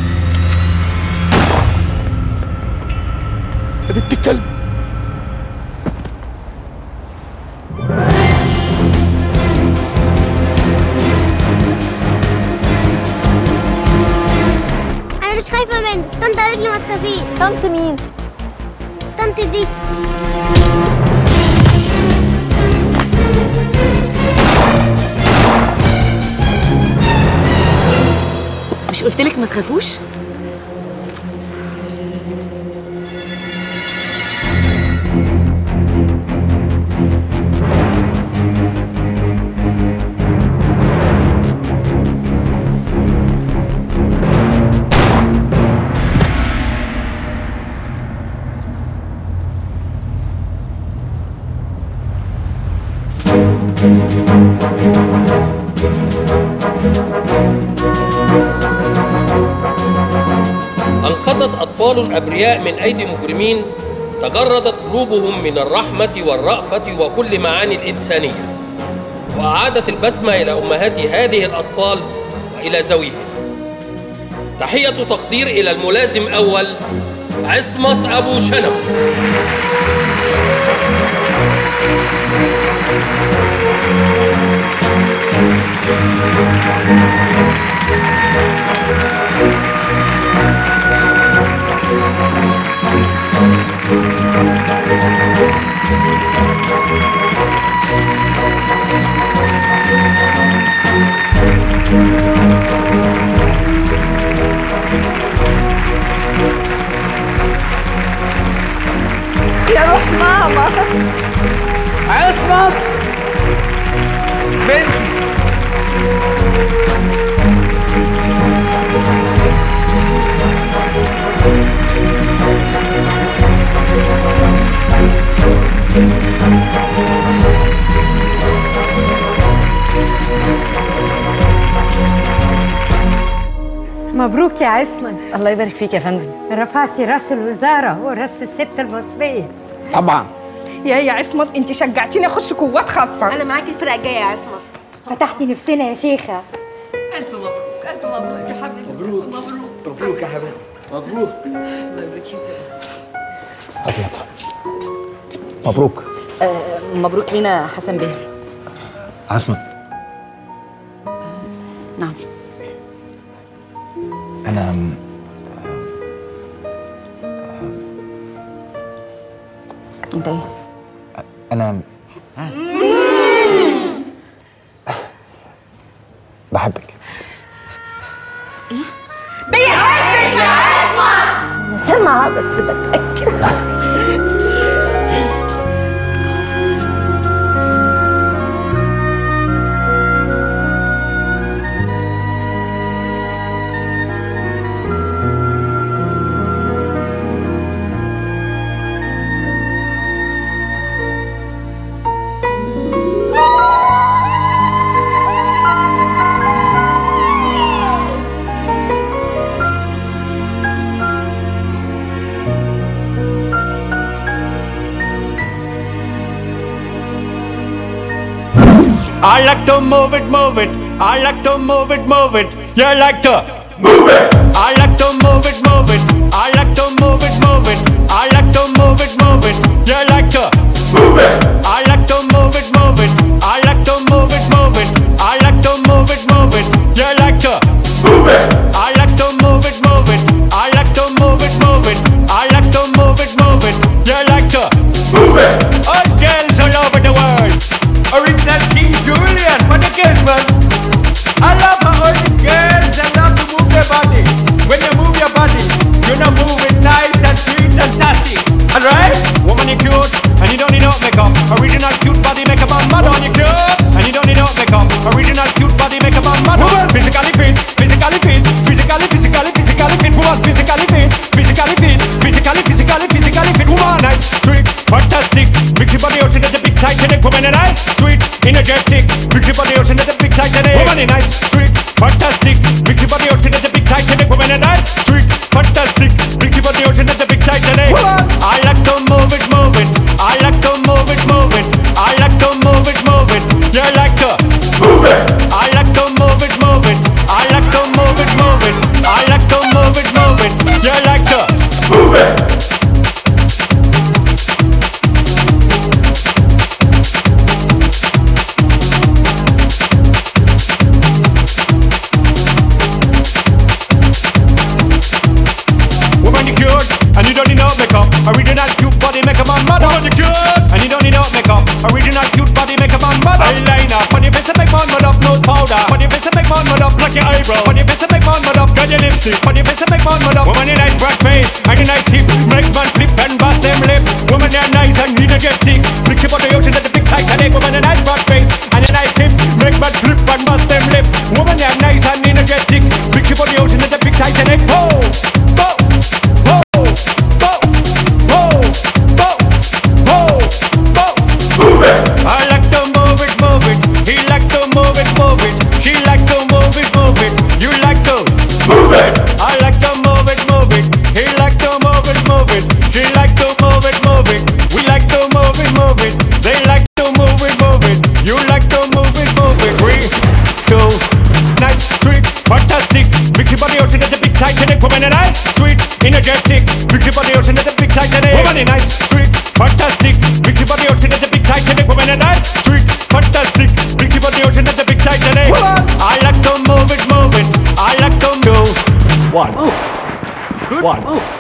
يا بنت الكلب. انا مش خايفه منه. طنط قالت لي ما تخافيش. طنط مين؟ طنط دي. مش قلت لك ما تخافوش؟ أنقذت أطفال أبرياء من أيدي مجرمين تجردت قلوبهم من الرحمة والرأفة وكل معاني الإنسانية، وأعادت البسمة إلى أمهات هذه الأطفال وإلى ذويهم. تحية تقدير إلى الملازم أول عصمت ابو شنب. يا روح ماما. عصمت بنتي. مبروك يا عصمت. الله يبارك فيك يا فندم. رفعتي راس الوزاره وراس الست المصريه. طبعا. يا يا عصمت انت شجعتيني اخش قوات خاصه. انا معاكي الفرقه الجايه يا عصمت. فتحتي نفسنا يا شيخه. الف مبروك الف مبروك يا حبيبتي. مبروك مبروك مبروك يا حبيبتي. مبروك. الله يبارك فيك. عصمت مبروك. آه مبروك لينا حسن بيه. عصمت. نعم. انا انت ايه؟ انا بحبك. بيحبك يا عصمت. انا سامعه بس بتاكد. I like to move it, move it. I like to move it, move it. You like to move it. I like to move it, move it. I like to move it, move it. I like to move it, move it. You like to move it. I like to move it, move it. I like to move it, move it. I like to move it, move it. You like to move it. I like to move it, move it. I like to move it, move it. I like to move it, move it. You like to move it. All girls all over the world. Original King Julian, what a kid, man. I love my all the girls that love to move their body. When you move your body, you know move it nice and sweet and sassy. Alright? Woman, you cute, and you don't need no makeup. Original cute body makeup on mother. Woman, you cute, and you don't need no makeup. Original cute body makeup on mother. Woman, physically fit, physically fit, physically, physically, physically fit. Woman, physically fit, physically fit, physically, physically, physically fit. Woman, nice, sweet, fantastic. Mix your body out into the big Titanic. Woman, nice, sweet, energetic. Mix your body out into the big Titanic. Woman, nice, sweet, fantastic. Mix your body out into the big Titanic. Woman, nice, sweet, fantastic. Mix your body out into the big Titanic. I like to move it, move it. I like to move it, move it. I like to move it, move it. You like to move it. I like to move it, move it. I like to move it, move it. I like to move it, move it. You like to move it. Woman, you cute, and you don't need no makeup. Original cute body makeup on mother. Woman, you cute, and you don't need no makeup. Original cute body makeup on mother. Eyeliner, on your face and make man mud up. Nose powder, on your face and make man mud up. Like your eyebrow, on your face and make man mud up. Got your lipstick, on your face and make man mud up. Woman, you nice broad face, and you nice hip. Make man flip and bust them lip. Woman, you nice and energetic. Flick your body out into the big Titanic. Woman, you nice broad face, and you nice hip. Make man flip and bust them lip. Woman, you nice and energetic. Flick your body out into the big Titanic. Oh, oh. Move it. I like to move it, move it. He like to move it, move it. She like to move it, move it. You like to move it. I like to move it, move it. He like to move it, move it. She like to move it, move it. We like to move it, move it. They like to move it, move it. You like to move it, move it. Three, two, nice, three, fantastic. Mix your body out into the big time. Titanic. Woman in ice, sweet, energetic. Beauty for the ocean is a big Titanic. Woman in ice, sweet, fantastic. Beauty for the ocean is a big Titanic. Woman in ice, sweet, fantastic. Beauty for the ocean is a big Titanic. I like to move it, move it. I like to do one, good one.